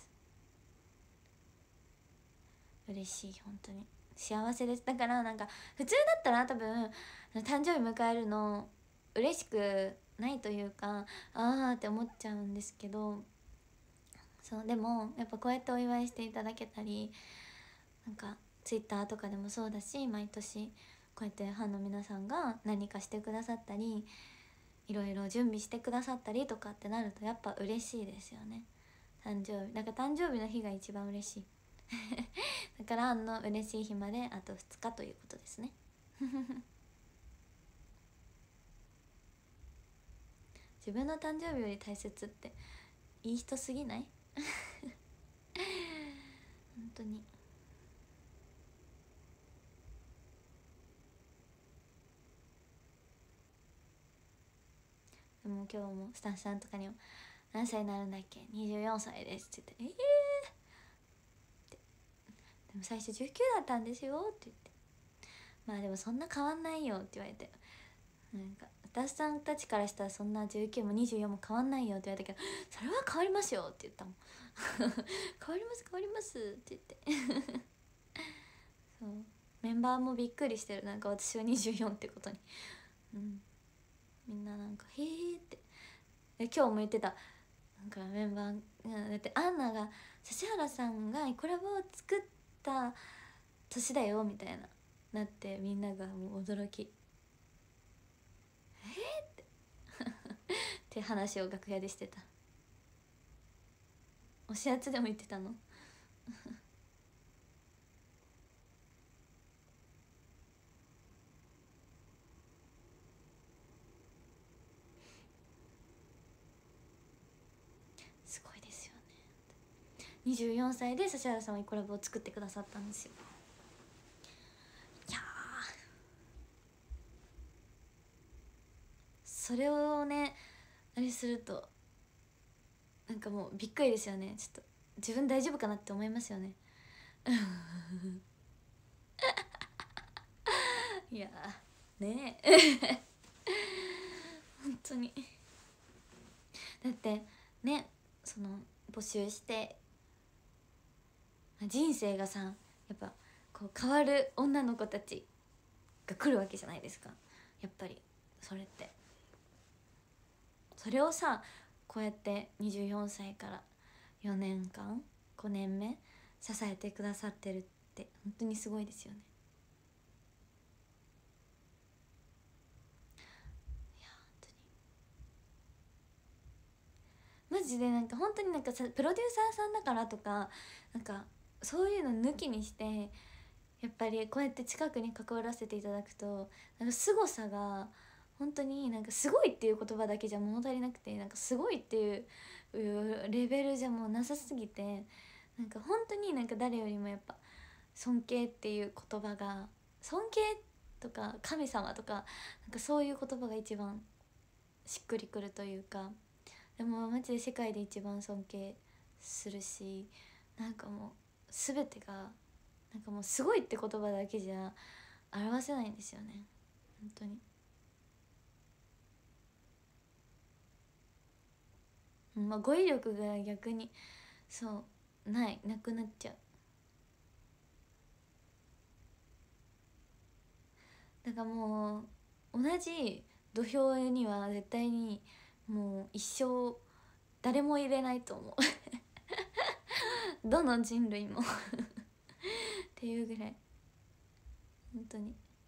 嬉しい、本当に幸せです。だから普通だったら多分誕生日迎えるの嬉しくないというか、ああって思っちゃうんですけど、そうでもやっぱこうやってお祝いしていただけたり、ツイッターとかでもそうだし、毎年こうやってファンの皆さんが何かしてくださったり、いろいろ準備してくださったりとかってなるとやっぱ嬉しいですよね。誕生日誕生日の日が一番嬉しいだから嬉しい日まであと2日ということですね自分の誕生日より大切っていい人すぎない本当に。でも今日もスタッフさんとかにも「何歳になるんだっけ、24歳です」って言ってってでも最初19だったんですよって言って、まあでもそんな変わんないよって言われて、スタッフさんたちからしたらそんな19も24も変わんないよって言われたけど、それは変わりますよって言ったもん変わります変わりますって言ってそう、メンバーもびっくりしてる、私は24ってことにみんなへえって今日も言ってた。メンバーだってアンナが指原さんがイコラボを作った年だよみたいななって、みんながもう驚きってって話を楽屋でしてた。おしやつでも言ってたのすごいですよね。24歳で指原さんはイコラボを作ってくださったんですよ。いやそれをねあれするともうびっくりですよね。ちょっと自分大丈夫かなって思いますよねいやねえ本当にだってね、その募集して人生がさ、やっぱこう変わる女の子たちが来るわけじゃないですか。やっぱりそれってそれをさ、こうやって24歳から4年間5年目支えてくださってるって本当にすごいですよね。いや本当にマジで本当にさプロデューサーさんだからとかそういうの抜きにしてやっぱりこうやって近くに関わらせていただくとなんか凄さが本当になんかすごいっていう言葉だけじゃ物足りなくて、なんかすごいっていうレベルじゃもうなさすぎて、なんか本当になんか誰よりもやっぱ尊敬っていう言葉が、尊敬とか神様とかなんかそういう言葉が一番しっくりくるというか、でもマジで世界で一番尊敬するし、なんかもう全てがなんかもうすごいって言葉だけじゃ表せないんですよね本当に。まあ、語彙力が逆にそうなくなっちゃう。だからもう同じ土俵には絶対にもう一生誰も入れないと思うどの人類もっていうぐらい本当に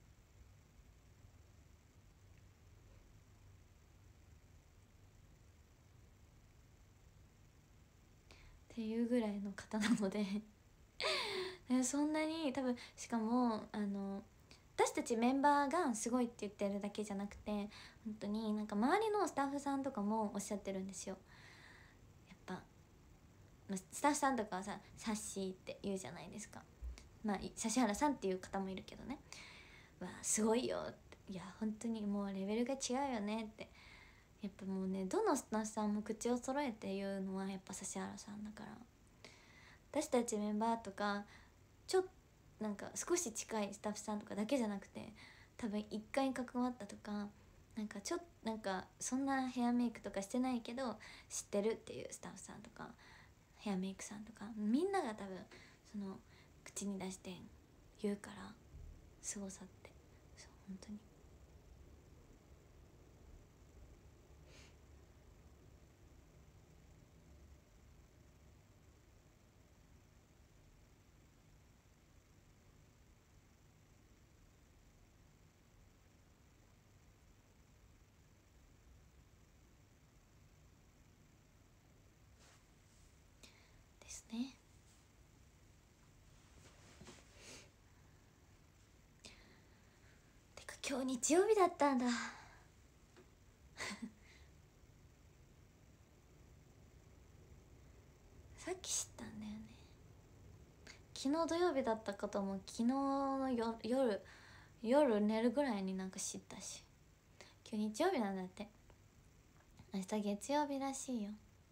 っていうぐらいの方なのでそんなに多分、しかも私たちメンバーがすごいって言ってるだけじゃなくて、本当になんか周りのスタッフさんとかもおっしゃってるんですよ。やっぱスタッフさんとかはさサッシーって言うじゃないですか。まあ指原さんっていう方もいるけどね、わあすごいよって、いや本当にもうレベルが違うよねって、やっぱもうねどのスタッフさんも口を揃えて言うのはやっぱ指原さんだから、私たちメンバーとかちょっとなんか少し近いスタッフさんとかだけじゃなくて、多分一回関わったとか、なんかなんかそんなヘアメイクとかしてないけど知ってるっていうスタッフさんとかヘアメイクさんとかみんなが多分その口に出して言うから、すごさってそう本当にですね。てか今日日曜日だったんださっき知ったんだよね。昨日土曜日だったことも昨日の夜寝るぐらいになんか知ったし、今日日曜日なんだって。明日月曜日らしいよ。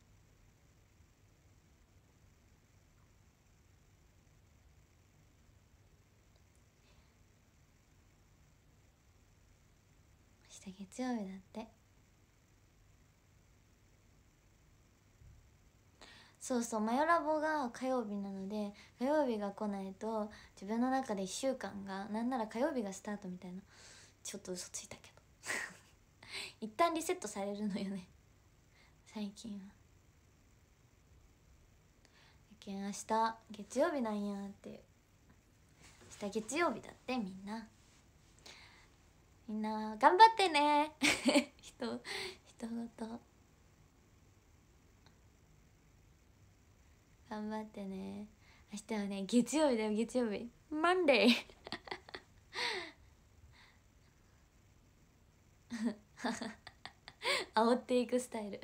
明日月曜日だって。そうそう、マヨラボが火曜日なので、火曜日が来ないと自分の中で1週間がなんなら火曜日がスタートみたいな、ちょっと嘘ついたけど一旦リセットされるのよね最近は。やけん明日月曜日なんやっていう、明日月曜日だって。みんな頑張ってね人ごと頑張ってね。明日はね月曜日だよ、月曜日マンデー煽っていくスタイル。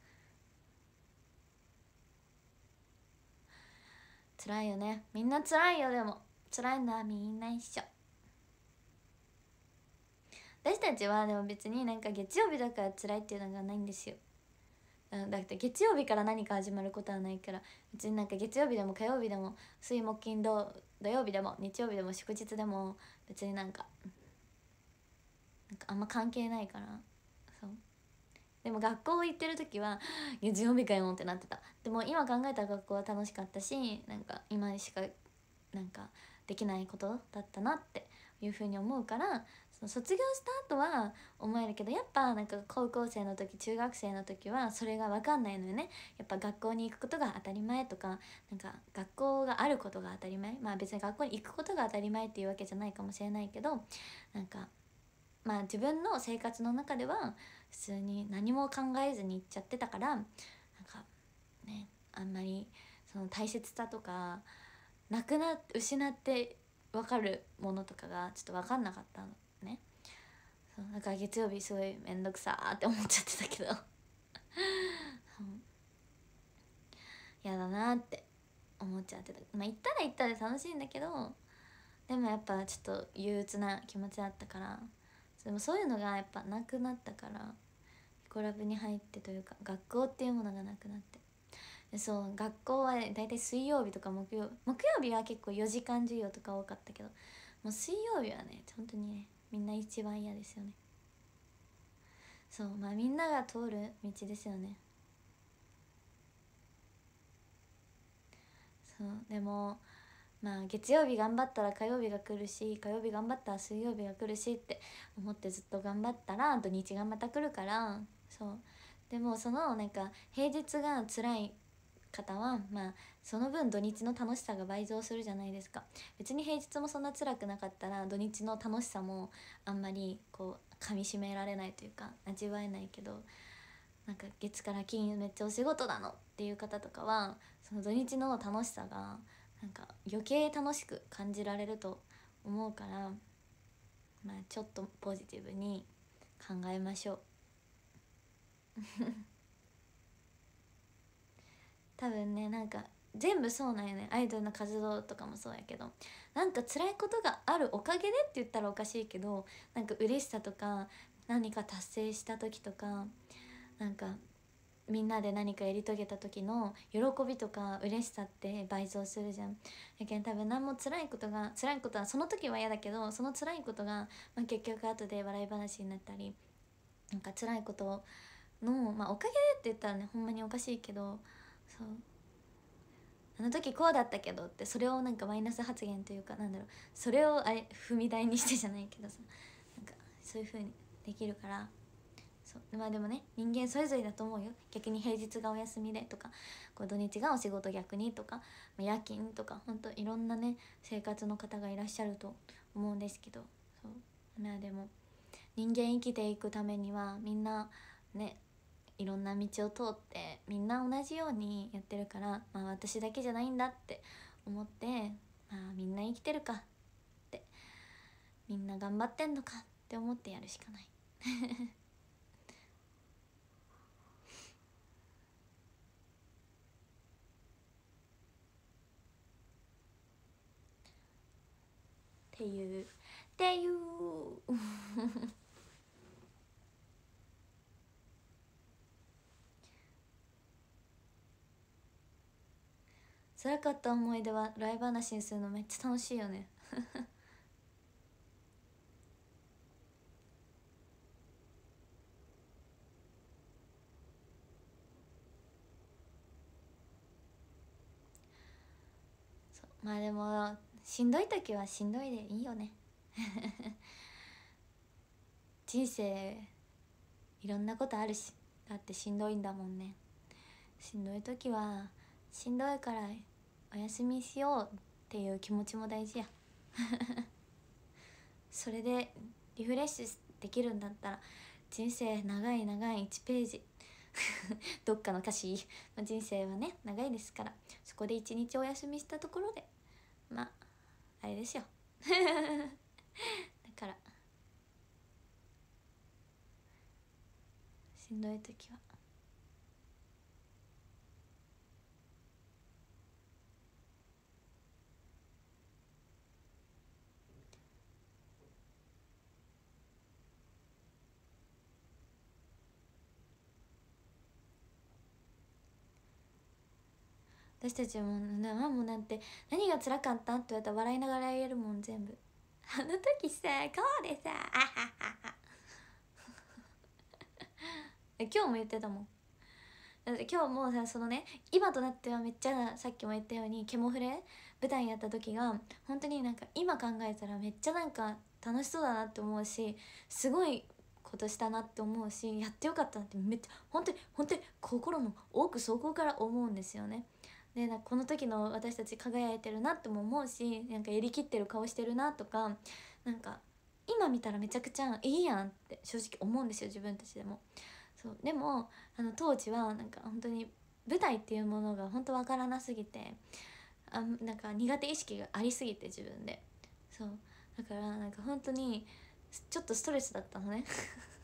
辛いよね、みんな辛いよ。でも辛いのはみんな一緒。私たちはでも別になんか月曜日だから辛いっていうのがないんですよ。だって月曜日から何か始まることはないから、別になんか月曜日でも火曜日でも水木金土曜日でも日曜日でも祝日でも別になんかあんま関係ないから。そうでも学校行ってる時は月曜日かよってなってた。でも今考えたら学校は楽しかったし、なんか今しかなんかできないことだったなっていうふうに思うから、その卒業した後は思えるけど、やっぱなんか高校生の時中学生の時はそれが分かんないのよね。やっぱ学校に行くことが当たり前とか、なんか学校があることが当たり前、まあ別に学校に行くことが当たり前っていうわけじゃないかもしれないけど、なんかまあ自分の生活の中では普通に何も考えずに行っちゃってたから、なんかねあんまりその大切さとかなくな失って分かるものとかがちょっと分かんなかったのね。そうだから月曜日すごい面倒くさーって思っちゃってたけどやだなって思っちゃってた。まあ行ったら行ったで楽しいんだけど、でもやっぱちょっと憂鬱な気持ちだったから、でもそういうのがやっぱなくなったから、ピコラブに入ってというか学校っていうものがなくなって、でそう学校はだいたい水曜日とか木曜日は結構4時間授業とか多かったけど、もう水曜日はね本当にねみんな一番嫌ですよね。そうまあみんなが通る道ですよね。そうでもまあ月曜日頑張ったら火曜日が来るし、火曜日頑張ったら水曜日が来るしって思ってずっと頑張ったら土日がまた来るから。そうでもそのなんか平日が辛い方はまあその分土日の楽しさが倍増するじゃないですか。別に平日もそんな辛くなかったら土日の楽しさもあんまりこう噛みしめられないというか味わえないけど、なんか月から金めっちゃお仕事なのっていう方とかはその土日の楽しさがなんか余計楽しく感じられると思うから、まあちょっとポジティブに考えましょう多分ねなんか全部そうなんよね。アイドルの活動とかもそうやけど、なんか辛いことがあるおかげでって言ったらおかしいけど、なんか嬉しさとか何か達成した時とか、なんかみんなで何かやり遂げた時の喜びとか嬉しさって倍増するじゃん。だけど多分何も辛いことはその時は嫌だけど、その辛いことが、まあ、結局後で笑い話になったり、なんか辛いことの、まあ、おかげでって言ったらねほんまにおかしいけど、そうあの時こうだったけどってそれをなんかマイナス発言というかなんだろう、それをあれ踏み台にしてじゃないけどさ、なんかそういう風にできるから。そうまあでもね人間それぞれだと思うよ。逆に平日がお休みでとか、こう土日がお仕事逆にとか、まあ、夜勤とかほんといろんなね生活の方がいらっしゃると思うんですけど、そうまあでも人間生きていくためにはみんなねいろんな道を通ってみんな同じようにやってるから、まあ、私だけじゃないんだって思って、まあ、みんな生きてるかって、みんな頑張ってんのかって思ってやるしかないっていう辛かった思い出はライブ話にするのめっちゃ楽しいよねそうまあでもしんどい時はしんどいでいいよね人生いろんなことあるし、だってしんどいんだもんね。しんどい時はしんどいからお休みしようっていう気持ちも大事やそれでリフレッシュできるんだったら人生長い長い1ページどっかの歌詞、まあ、人生はね長いですから、そこで1日お休みしたところでまああれですよだからしんどい時は私たちももうなんて何が辛かったって言われたら笑いながら言えるもん全部あの時さこうでさあははは今日も言ってたもん。だって今日もさそのね今となってはめっちゃさっきも言ったようにケモフレ舞台やった時が本当になんか今考えたらめっちゃなんか楽しそうだなって思うし、すごいことしたなって思うし、やってよかったなってめっちゃ本当に心の奥底から思うんですよね。でなんかこの時の私たち輝いてるなっても思うし、なんかやりきってる顔してるなとか、なんか今見たらめちゃくちゃいいやんって正直思うんですよ自分たちでも。そうでも当時はなんか本当に舞台っていうものが本当わからなすぎて、 なんか苦手意識がありすぎて自分で、そうだからなんか本当にちょっとストレスだったのね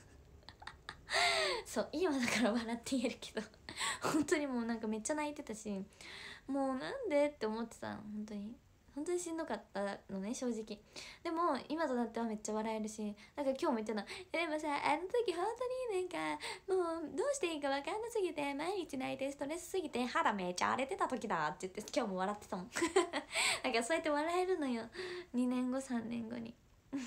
そう今だから笑って言えるけど本当にもうなんかめっちゃ泣いてたし、もうなんでって思ってたの。本当にしんどかったのね正直。でも今となってはめっちゃ笑えるし、なんか今日も言ってたの。でもさ、あの時本当になんかもうどうしていいか分かんなすぎて毎日泣いてストレスすぎて肌めっちゃ荒れてた時だって言って今日も笑ってたもんなんかそうやって笑えるのよ、2年後3年後に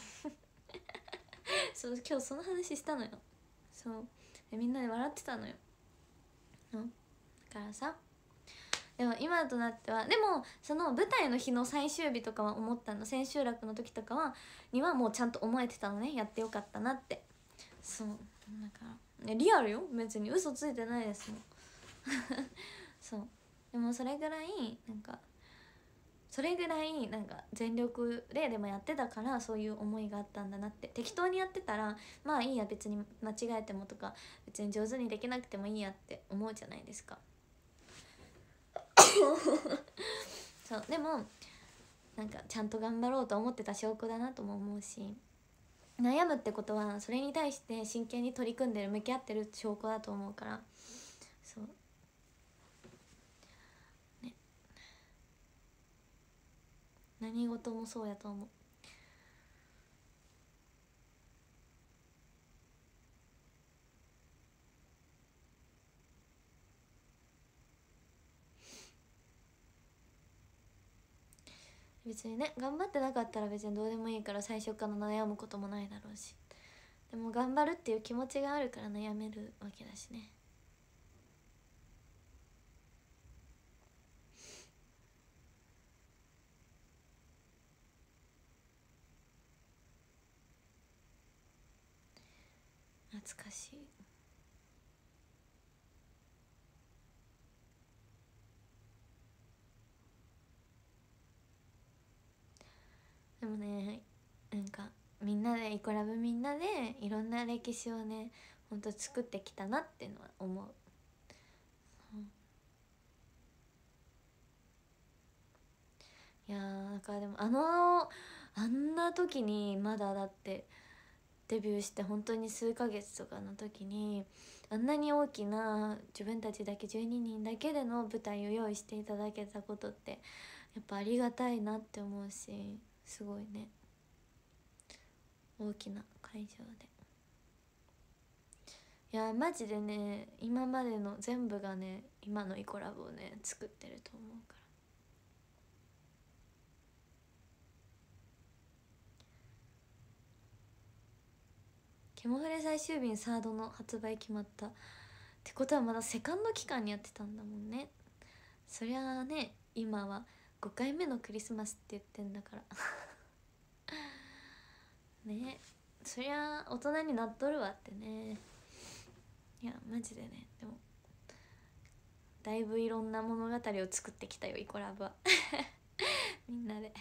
そう今日その話したのよ。そうでみんなで笑ってたのよ、だからさ、でも今となっては、でもその舞台の日の最終日とかは思ったの、千秋楽の時とかはもうちゃんと思えてたのね、やってよかったなって。そうだからリアルよ、別に嘘ついてないですもんそうでもそれぐらいなんか全力ででもやってたから、そういう思いがあったんだなって。適当にやってたらまあいいや、別に間違えてもとか別に上手にできなくてもいいやって思うじゃないですかそうでもなんかちゃんと頑張ろうと思ってた証拠だなとも思うし、悩むってことはそれに対して真剣に取り組んでる、向き合ってる証拠だと思うから、そうね、何事もそうやと思う。別にね、頑張ってなかったら別にどうでもいいから最初から悩むこともないだろうし、でも頑張るっていう気持ちがあるから悩めるわけだしね。懐かしい。でもね、なんかみんなでイコラブみんなでいろんな歴史をねほんと作ってきたなっていうのは思う、いやーなんかでもあんな時にまだだってデビューして本当に数ヶ月とかの時にあんなに大きな自分たちだけ12人だけでの舞台を用意していただけたことってやっぱありがたいなって思うし、すごいね、大きな会場で。いやマジでね、今までの全部がね今のイコラブをね作ってると思うから。ケモフレ最終便サードの発売決まったってことはまだセカンド期間にやってたんだもんね。そりゃあね、今は5回目のクリスマスって言ってんだからね、そりゃ大人になっとるわってね。いやマジでね、でもだいぶいろんな物語を作ってきたよイコラブはみんなで。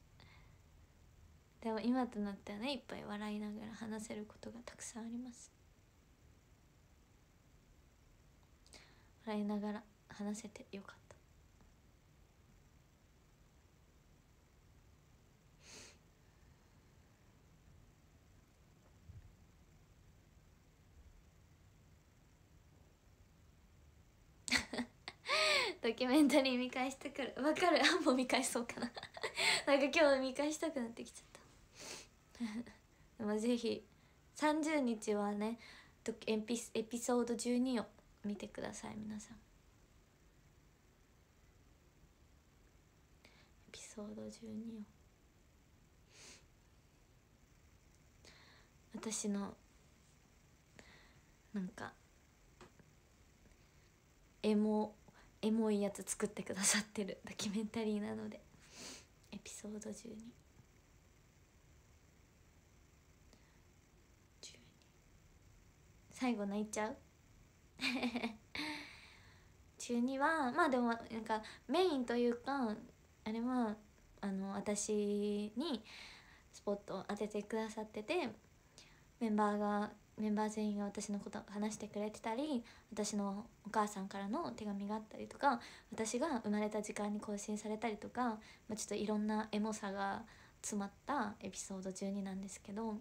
でも今となってはね、いっぱい笑いながら話せることがたくさんあります。笑いながら話せてよかったドキュメンタリー見返したから。わかる、あんも見返そうかななんか今日見返したくなってきちゃったでもぜひ30日はねエピソード12を見てください皆さん。エピソード12を私のなんかエモいやつ作ってくださってるドキュメンタリーなので、エピソード12最後泣いちゃう12はまあでもなんかメインというかあれは私にスポットを当ててくださってて、 メンバー全員が私のことを話してくれてたり、私のお母さんからの手紙があったりとか、私が生まれた時間に更新されたりとか、ちょっといろんなエモさが詰まったエピソード12なんですけど、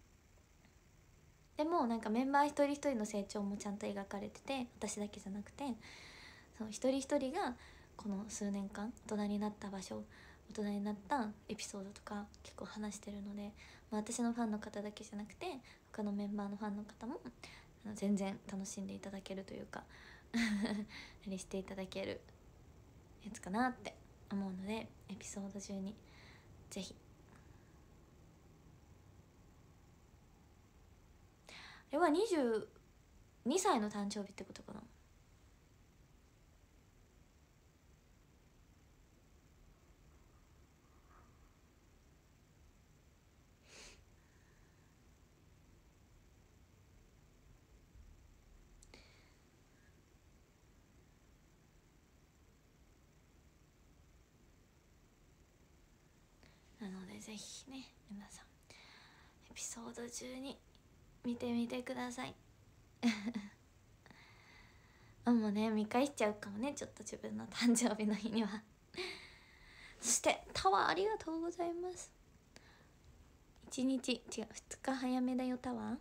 でもなんかメンバー一人一人の成長もちゃんと描かれてて、私だけじゃなくてそう一人一人がこの数年間大人になった場所、大人になったエピソードとか結構話してるので、私のファンの方だけじゃなくて他のメンバーのファンの方も全然楽しんでいただけるというかあれしていただけるやつかなって思うので、エピソード12ぜひ。あれは22歳の誕生日ってことかな。なのでぜひね皆さんエピソード12見てみてくださいもうね見返しちゃうかもね、ちょっと自分の誕生日の日にはそしてタワーありがとうございます。1日違う2日早めだよタワー。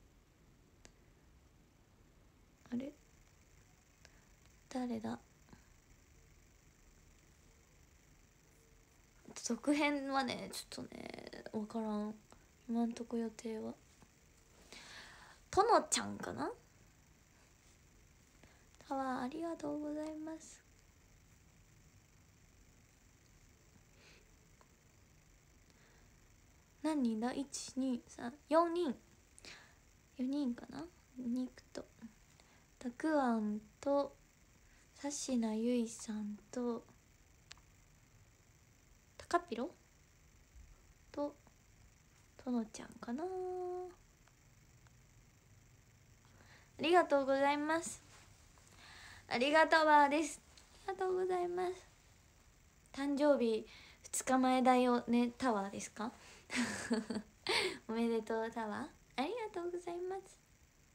あれ誰だ、続編はねちょっとね分からん、今んとこ予定はとのちゃんかな。タワーありがとうございます。何人だ、12344人4人かな。ニクとたくあんとさしなゆいさんとたかぴろととのちゃんかな。ありがとうございます。ありがとうわーです。ありがとうございます。誕生日2日前だよねタワーですかおめでとうタワーありがとうございます。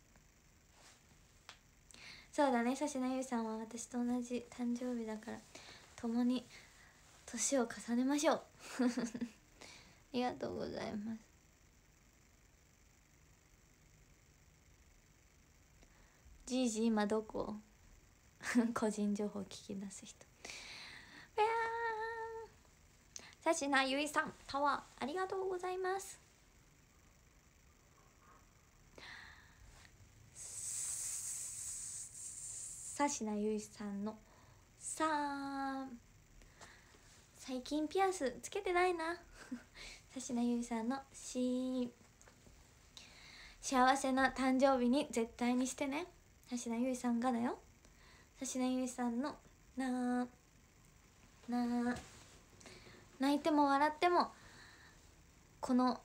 そうだね、さしなゆいさんは私と同じ誕生日だから共に年を重ねましょうありがとうございます。じいじ今どこ個人情報聞き出す人。さしなゆいさんタワーありがとうございます。さしなゆいさんの最近ピアスつけてないなさしなゆいさんの幸せな誕生日に絶対にしてね。さしなゆいさんがだよ。さしなゆいさんの泣いても笑ってもこの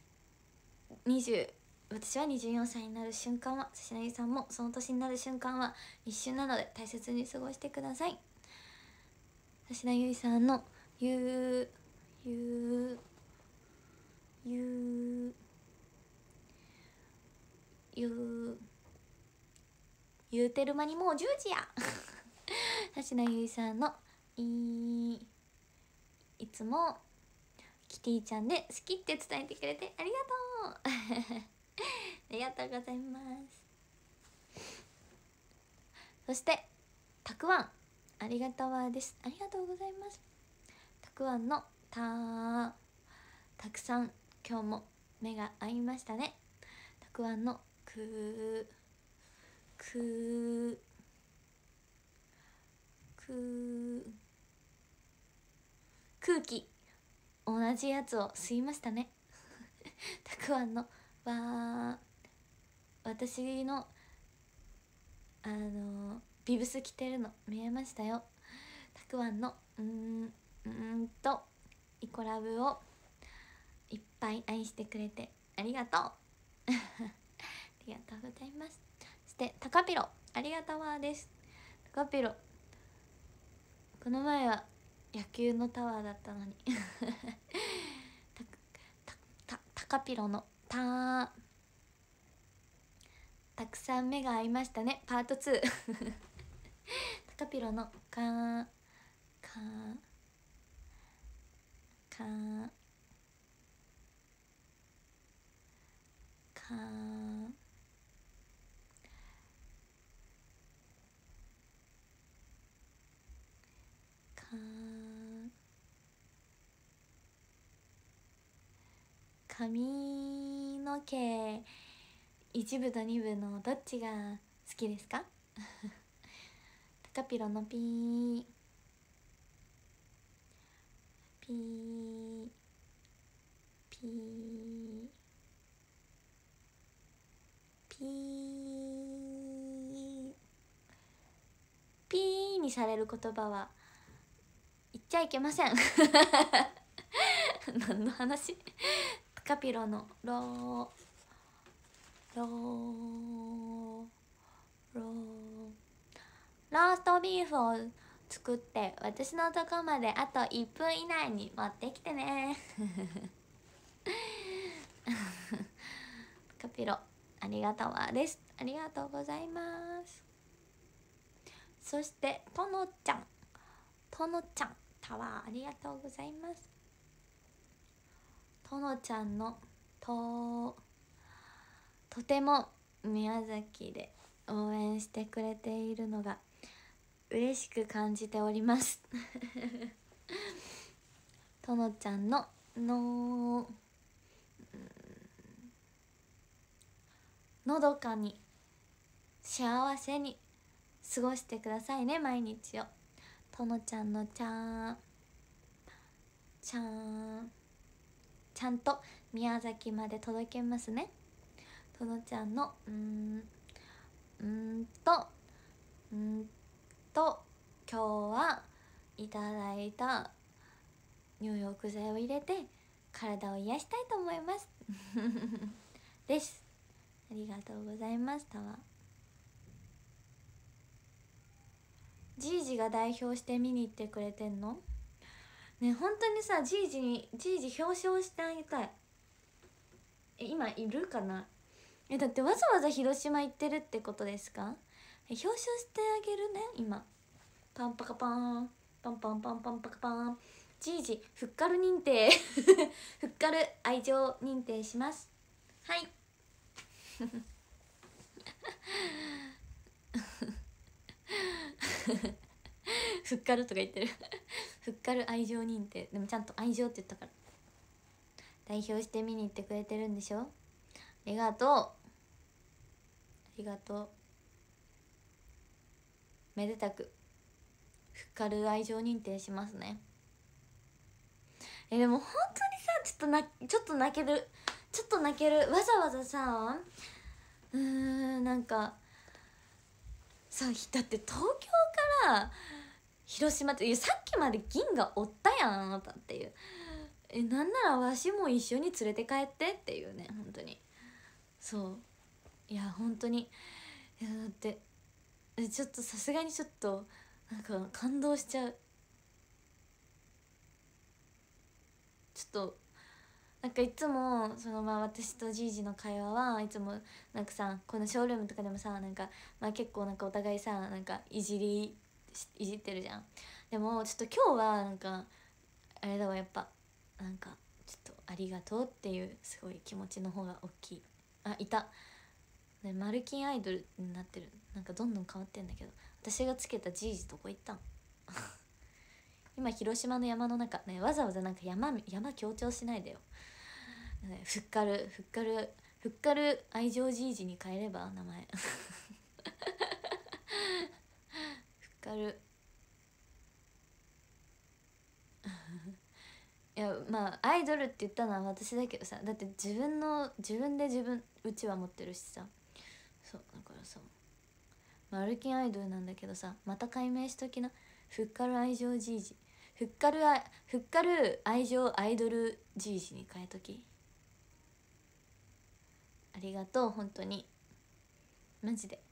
私は24歳になる瞬間は、さしなゆいさんもその年になる瞬間は一瞬なので大切に過ごしてください。さしなゆいさんの言うてる間にもう10時やさしなゆいさんのいつもキティちゃんで好きって伝えてくれてありがとうありがとうございます。そしてたくあんありがとうです。ありがとうございます。たくあんのたくさん今日も目が合いましたね。たくあんの空気同じやつを吸いましたねたくあんの私のビブス着てるの見えましたよ。たくあんのイコラブをいっぱい愛してくれてありがとうありがとうございます。そしてたかぴろありがとうです。たかぴろこの前は野球のタワーだったのにたかぴろのたくさん目が合いましたねパート2タカピロのかーかーかーかーかー髪の毛1部と2部のどっちが好きですかタカピロのピーピーピーピーピーにされる言葉は言っちゃいけません何の話タカピロのローローローストビーフを作って私のとこまであと1分以内に持ってきてねタカピロありがとうです。ありがとうございます。そしてとのちゃんタワーありがとうございます。とのちゃんのとても宮崎で応援してくれているのが嬉しく感じておりますとのちゃんののどかに幸せに過ごしてくださいね毎日を。とのちゃんのちゃんちゃんと宮崎まで届けますね。とのちゃんの今日はいただいた入浴剤を入れて体を癒したいと思いますです。ありがとうございました。じいじが代表して見に行ってくれてんのね。本当にさ、じいじ表彰してあげたい。今いるかな。だってわざわざ広島行ってるってことですか。表彰してあげるね今。パンパカパンパンパンパンパンパカパン。じいじふっかる認定ふっかる愛情認定します。はいふっかるとか言ってるふっかる愛情認定。でもちゃんと愛情って言ったから。代表して見に行ってくれてるんでしょ。ありがとうありがとう。めでたくふっかる愛情認定しますね。でも本当にさ、ちょっと泣けるわざわざさ、なんかさ、だって東京から広島って、さっきまで銀がおったやんあなたっていう。なんならわしも一緒に連れて帰ってっていうね。本当にそう。いや本当に、いやだってちょっとさすがにちょっとなんか感動しちゃう。ちょっとなんかいつもその私とじいじの会話はいつもなんかさ、このショールームとかでもさ、なんか結構なんかお互いさ、なんかいじってるじゃん。でもちょっと今日はなんかあれだわ、やっぱなんかちょっとありがとうっていうすごい気持ちの方が大きい。いたね。マルキンアイドルになってる。なんかどんどん変わってんだけど、私がつけたじいじどこ行ったん今広島の山の中ね。わざわざなんか山強調しないでよ。ふっかる愛情じいじに変えれば名前ふっかるいやアイドルって言ったのは私だけどさ、だって自分でうちは持ってるしさ。そうだからさ、マルキンアイドルなんだけどさ、また解明しときな。ふっかる愛情じいじ、ふっかる愛情アイドルじいじに変えとき。ありがとう本当にマジで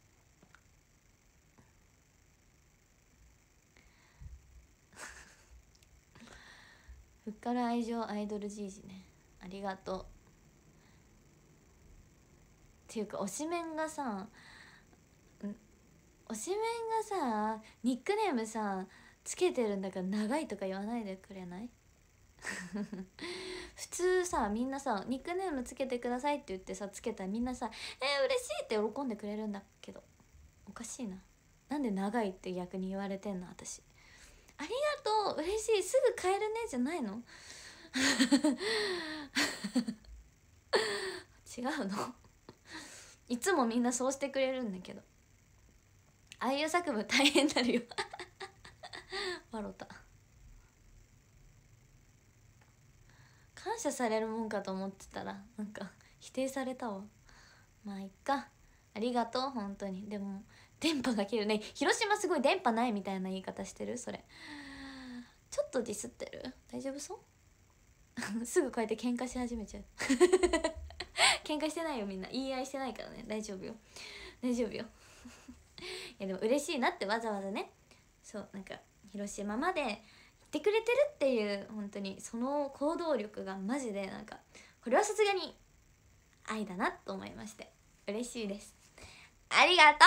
ふっかる愛情アイドルじいじね。ありがとう。 っていうか推しメンがさニックネームさつけてるんだから長いとか言わないでくれない？普通さみんなさニックネームつけてくださいって言ってさつけたらみんなさ嬉しいって喜んでくれるんだけど、おかしいな。なんで長いって逆に言われてんの私。ありがとう嬉しいすぐ変えるねじゃないの？違うの？いつもみんなそうしてくれるんだけど、ああいう作文大変になるよ。笑った。感謝されるもんかと思ってたらなんか否定されたわ。まあいっか、ありがとう本当に。でも電波が切るね。広島すごい電波ないみたいな言い方してる。それちょっとディスってる？大丈夫そう？すぐこうやって喧嘩し始めちゃう。喧嘩してないよみんな、言い合いしてないからね。大丈夫よ大丈夫よ。いやでも嬉しいなって、わざわざね、そうなんか広島まで行ってくれてるっていう、本当にその行動力がマジでなんかこれはさすがに愛だなと思いまして嬉しいです。ありがと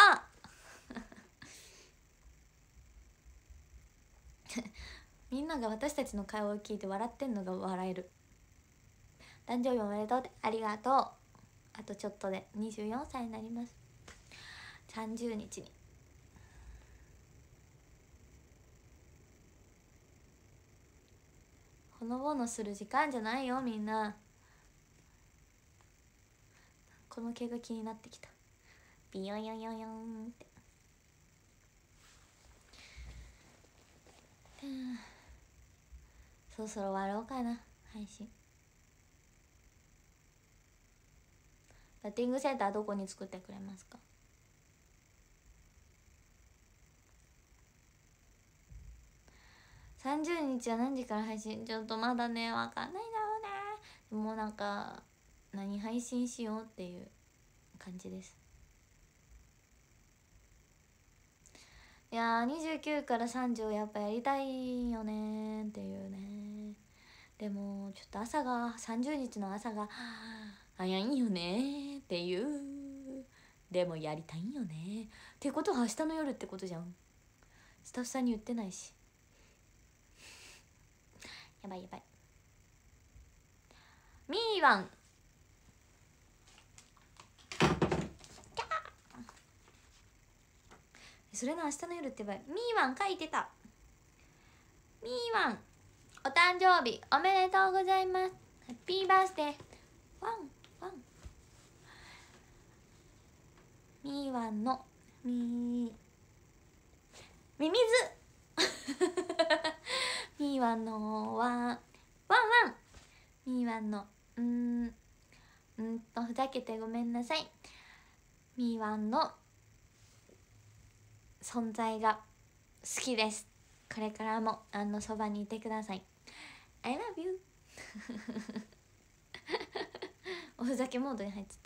う。みんなが私たちの会話を聞いて笑ってんのが笑える。誕生日おめでとうってありがとう。あとちょっとで24歳になります。30日にほのぼのする時間じゃないよみんな。この毛が気になってきた。ビヨヨヨヨンって。そろそろ終わろうかな配信。バッティングセンターどこに作ってくれますか？30日は何時から配信？ちょっとまだねわかんないだろうね。もうなんか何配信しようっていう感じです。いやー29から30をやっぱやりたいよねっていうね。でもちょっと朝が30日の朝が早いよねっていう。でもやりたいよねっていうことは明日の夜ってことじゃん。スタッフさんに言ってないし。やばいやばい。ミーワンそれの明日の夜ってばい。ミーワン書いてた。ミーワンお誕生日おめでとうございます。ハッピーバースデー。ワンワン。ミーワンのミミミズ。ミーワンのワンワンワン。ミーワンのふざけてごめんなさい。ミーワンの存在が好きです。これからもそばにいてください。I love you おふざけモードに入っちゃった。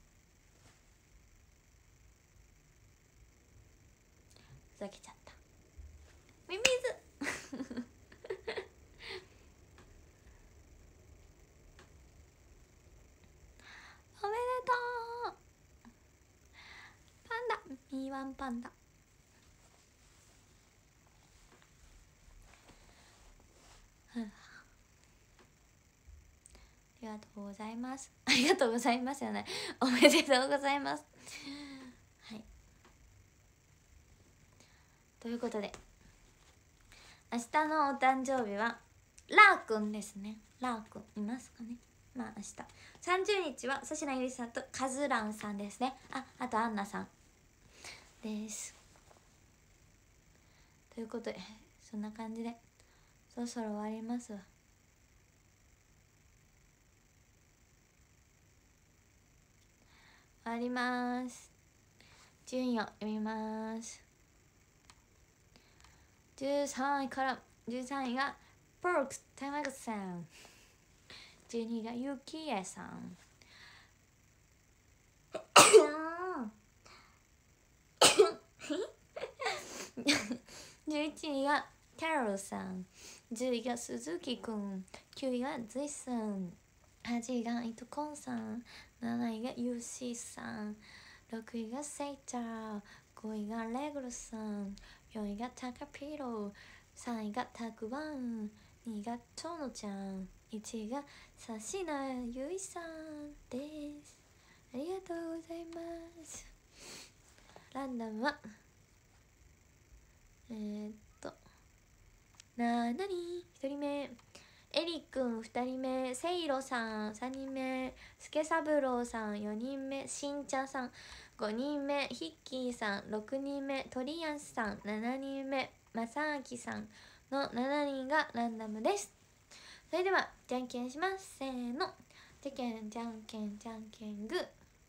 ふざけちゃった。ミミズおめでとうパンダ。ミーワンパンダ。ありがとうございます。ありがとうございますよね。おめでとうございます。はい。ということで明日のお誕生日はラーくんですね。ラーくんいますかね。まあ明日30日は粗品ゆりさんとカズランさんですね。あとアンナさんです。ということでそんな感じでそろそろ終わりますわ。終わります。順位を読みます。13位から13位がポークタマグさん、12位がユキエさん11位がキャロルさん、10位が鈴木くん、9位がゼイさん、 8位がいとこんさん、7位がゆうしーさん、6位がせいちゃん、5位がレグルさん、4位がタカピロ、3位がたくわん、2位がとのちゃん、1位がさしなゆいさんです。ありがとうございます。ランダムはなーなに1人目エリくん、2人目せいろさん、3人目すけさぶろうさん、4人目しんちゃさん、5人目ヒッキーさん、6人目とりやすさん、7人目まさあきさんの7人がランダムです。それではじゃんけんします。せーの、じゃんけんじゃんけんじゃんけんグー。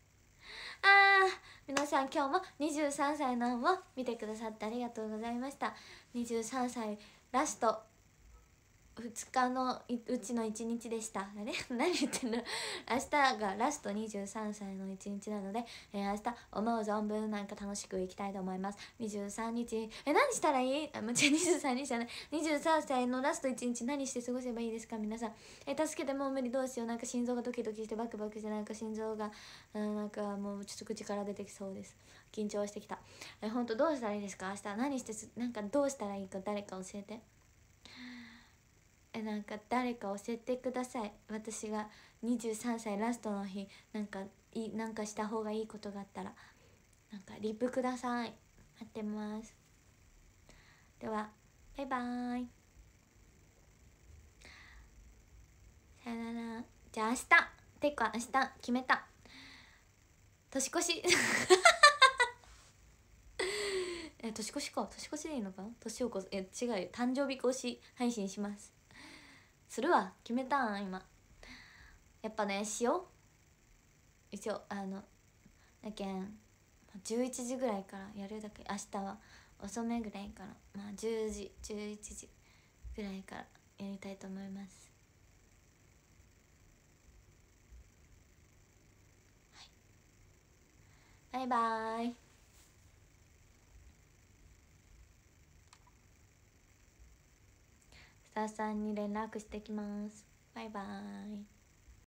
皆さん今日も23歳のを見てくださってありがとうございました。23歳ラスト2日のうちの1日でした。何言ってんの。明日がラスト23歳の1日なので、明日思う存分なんか楽しくいきたいと思います。23日何したらいいもちろん23日じゃない、23歳のラスト1日何して過ごせばいいですか皆さん。助けて、もう無理、どうしよう、なんか心臓がドキドキしてバクバクして、なんか心臓がなんかもうちょっと口から出てきそうです。緊張してきた。本当どうしたらいいですか。明日何してなんかどうしたらいいか誰か教えて。なんか誰か教えてください。私が23歳ラストの日なんかした方がいいことがあったらなんかリプください。待ってます。ではバイバーイ、さよなら。じゃあ明日てか明日決めた、年越し年越しか、年越しでいいのか、年を越す違うよ、誕生日越し配信します。するわ、決めたん今。やっぱねしよう一応だけん11時ぐらいからやるだけ、明日は遅めぐらいから、10時11時ぐらいからやりたいと思います。はい、バイバーイ。スタッフさんに連絡してきます。バイバーイ。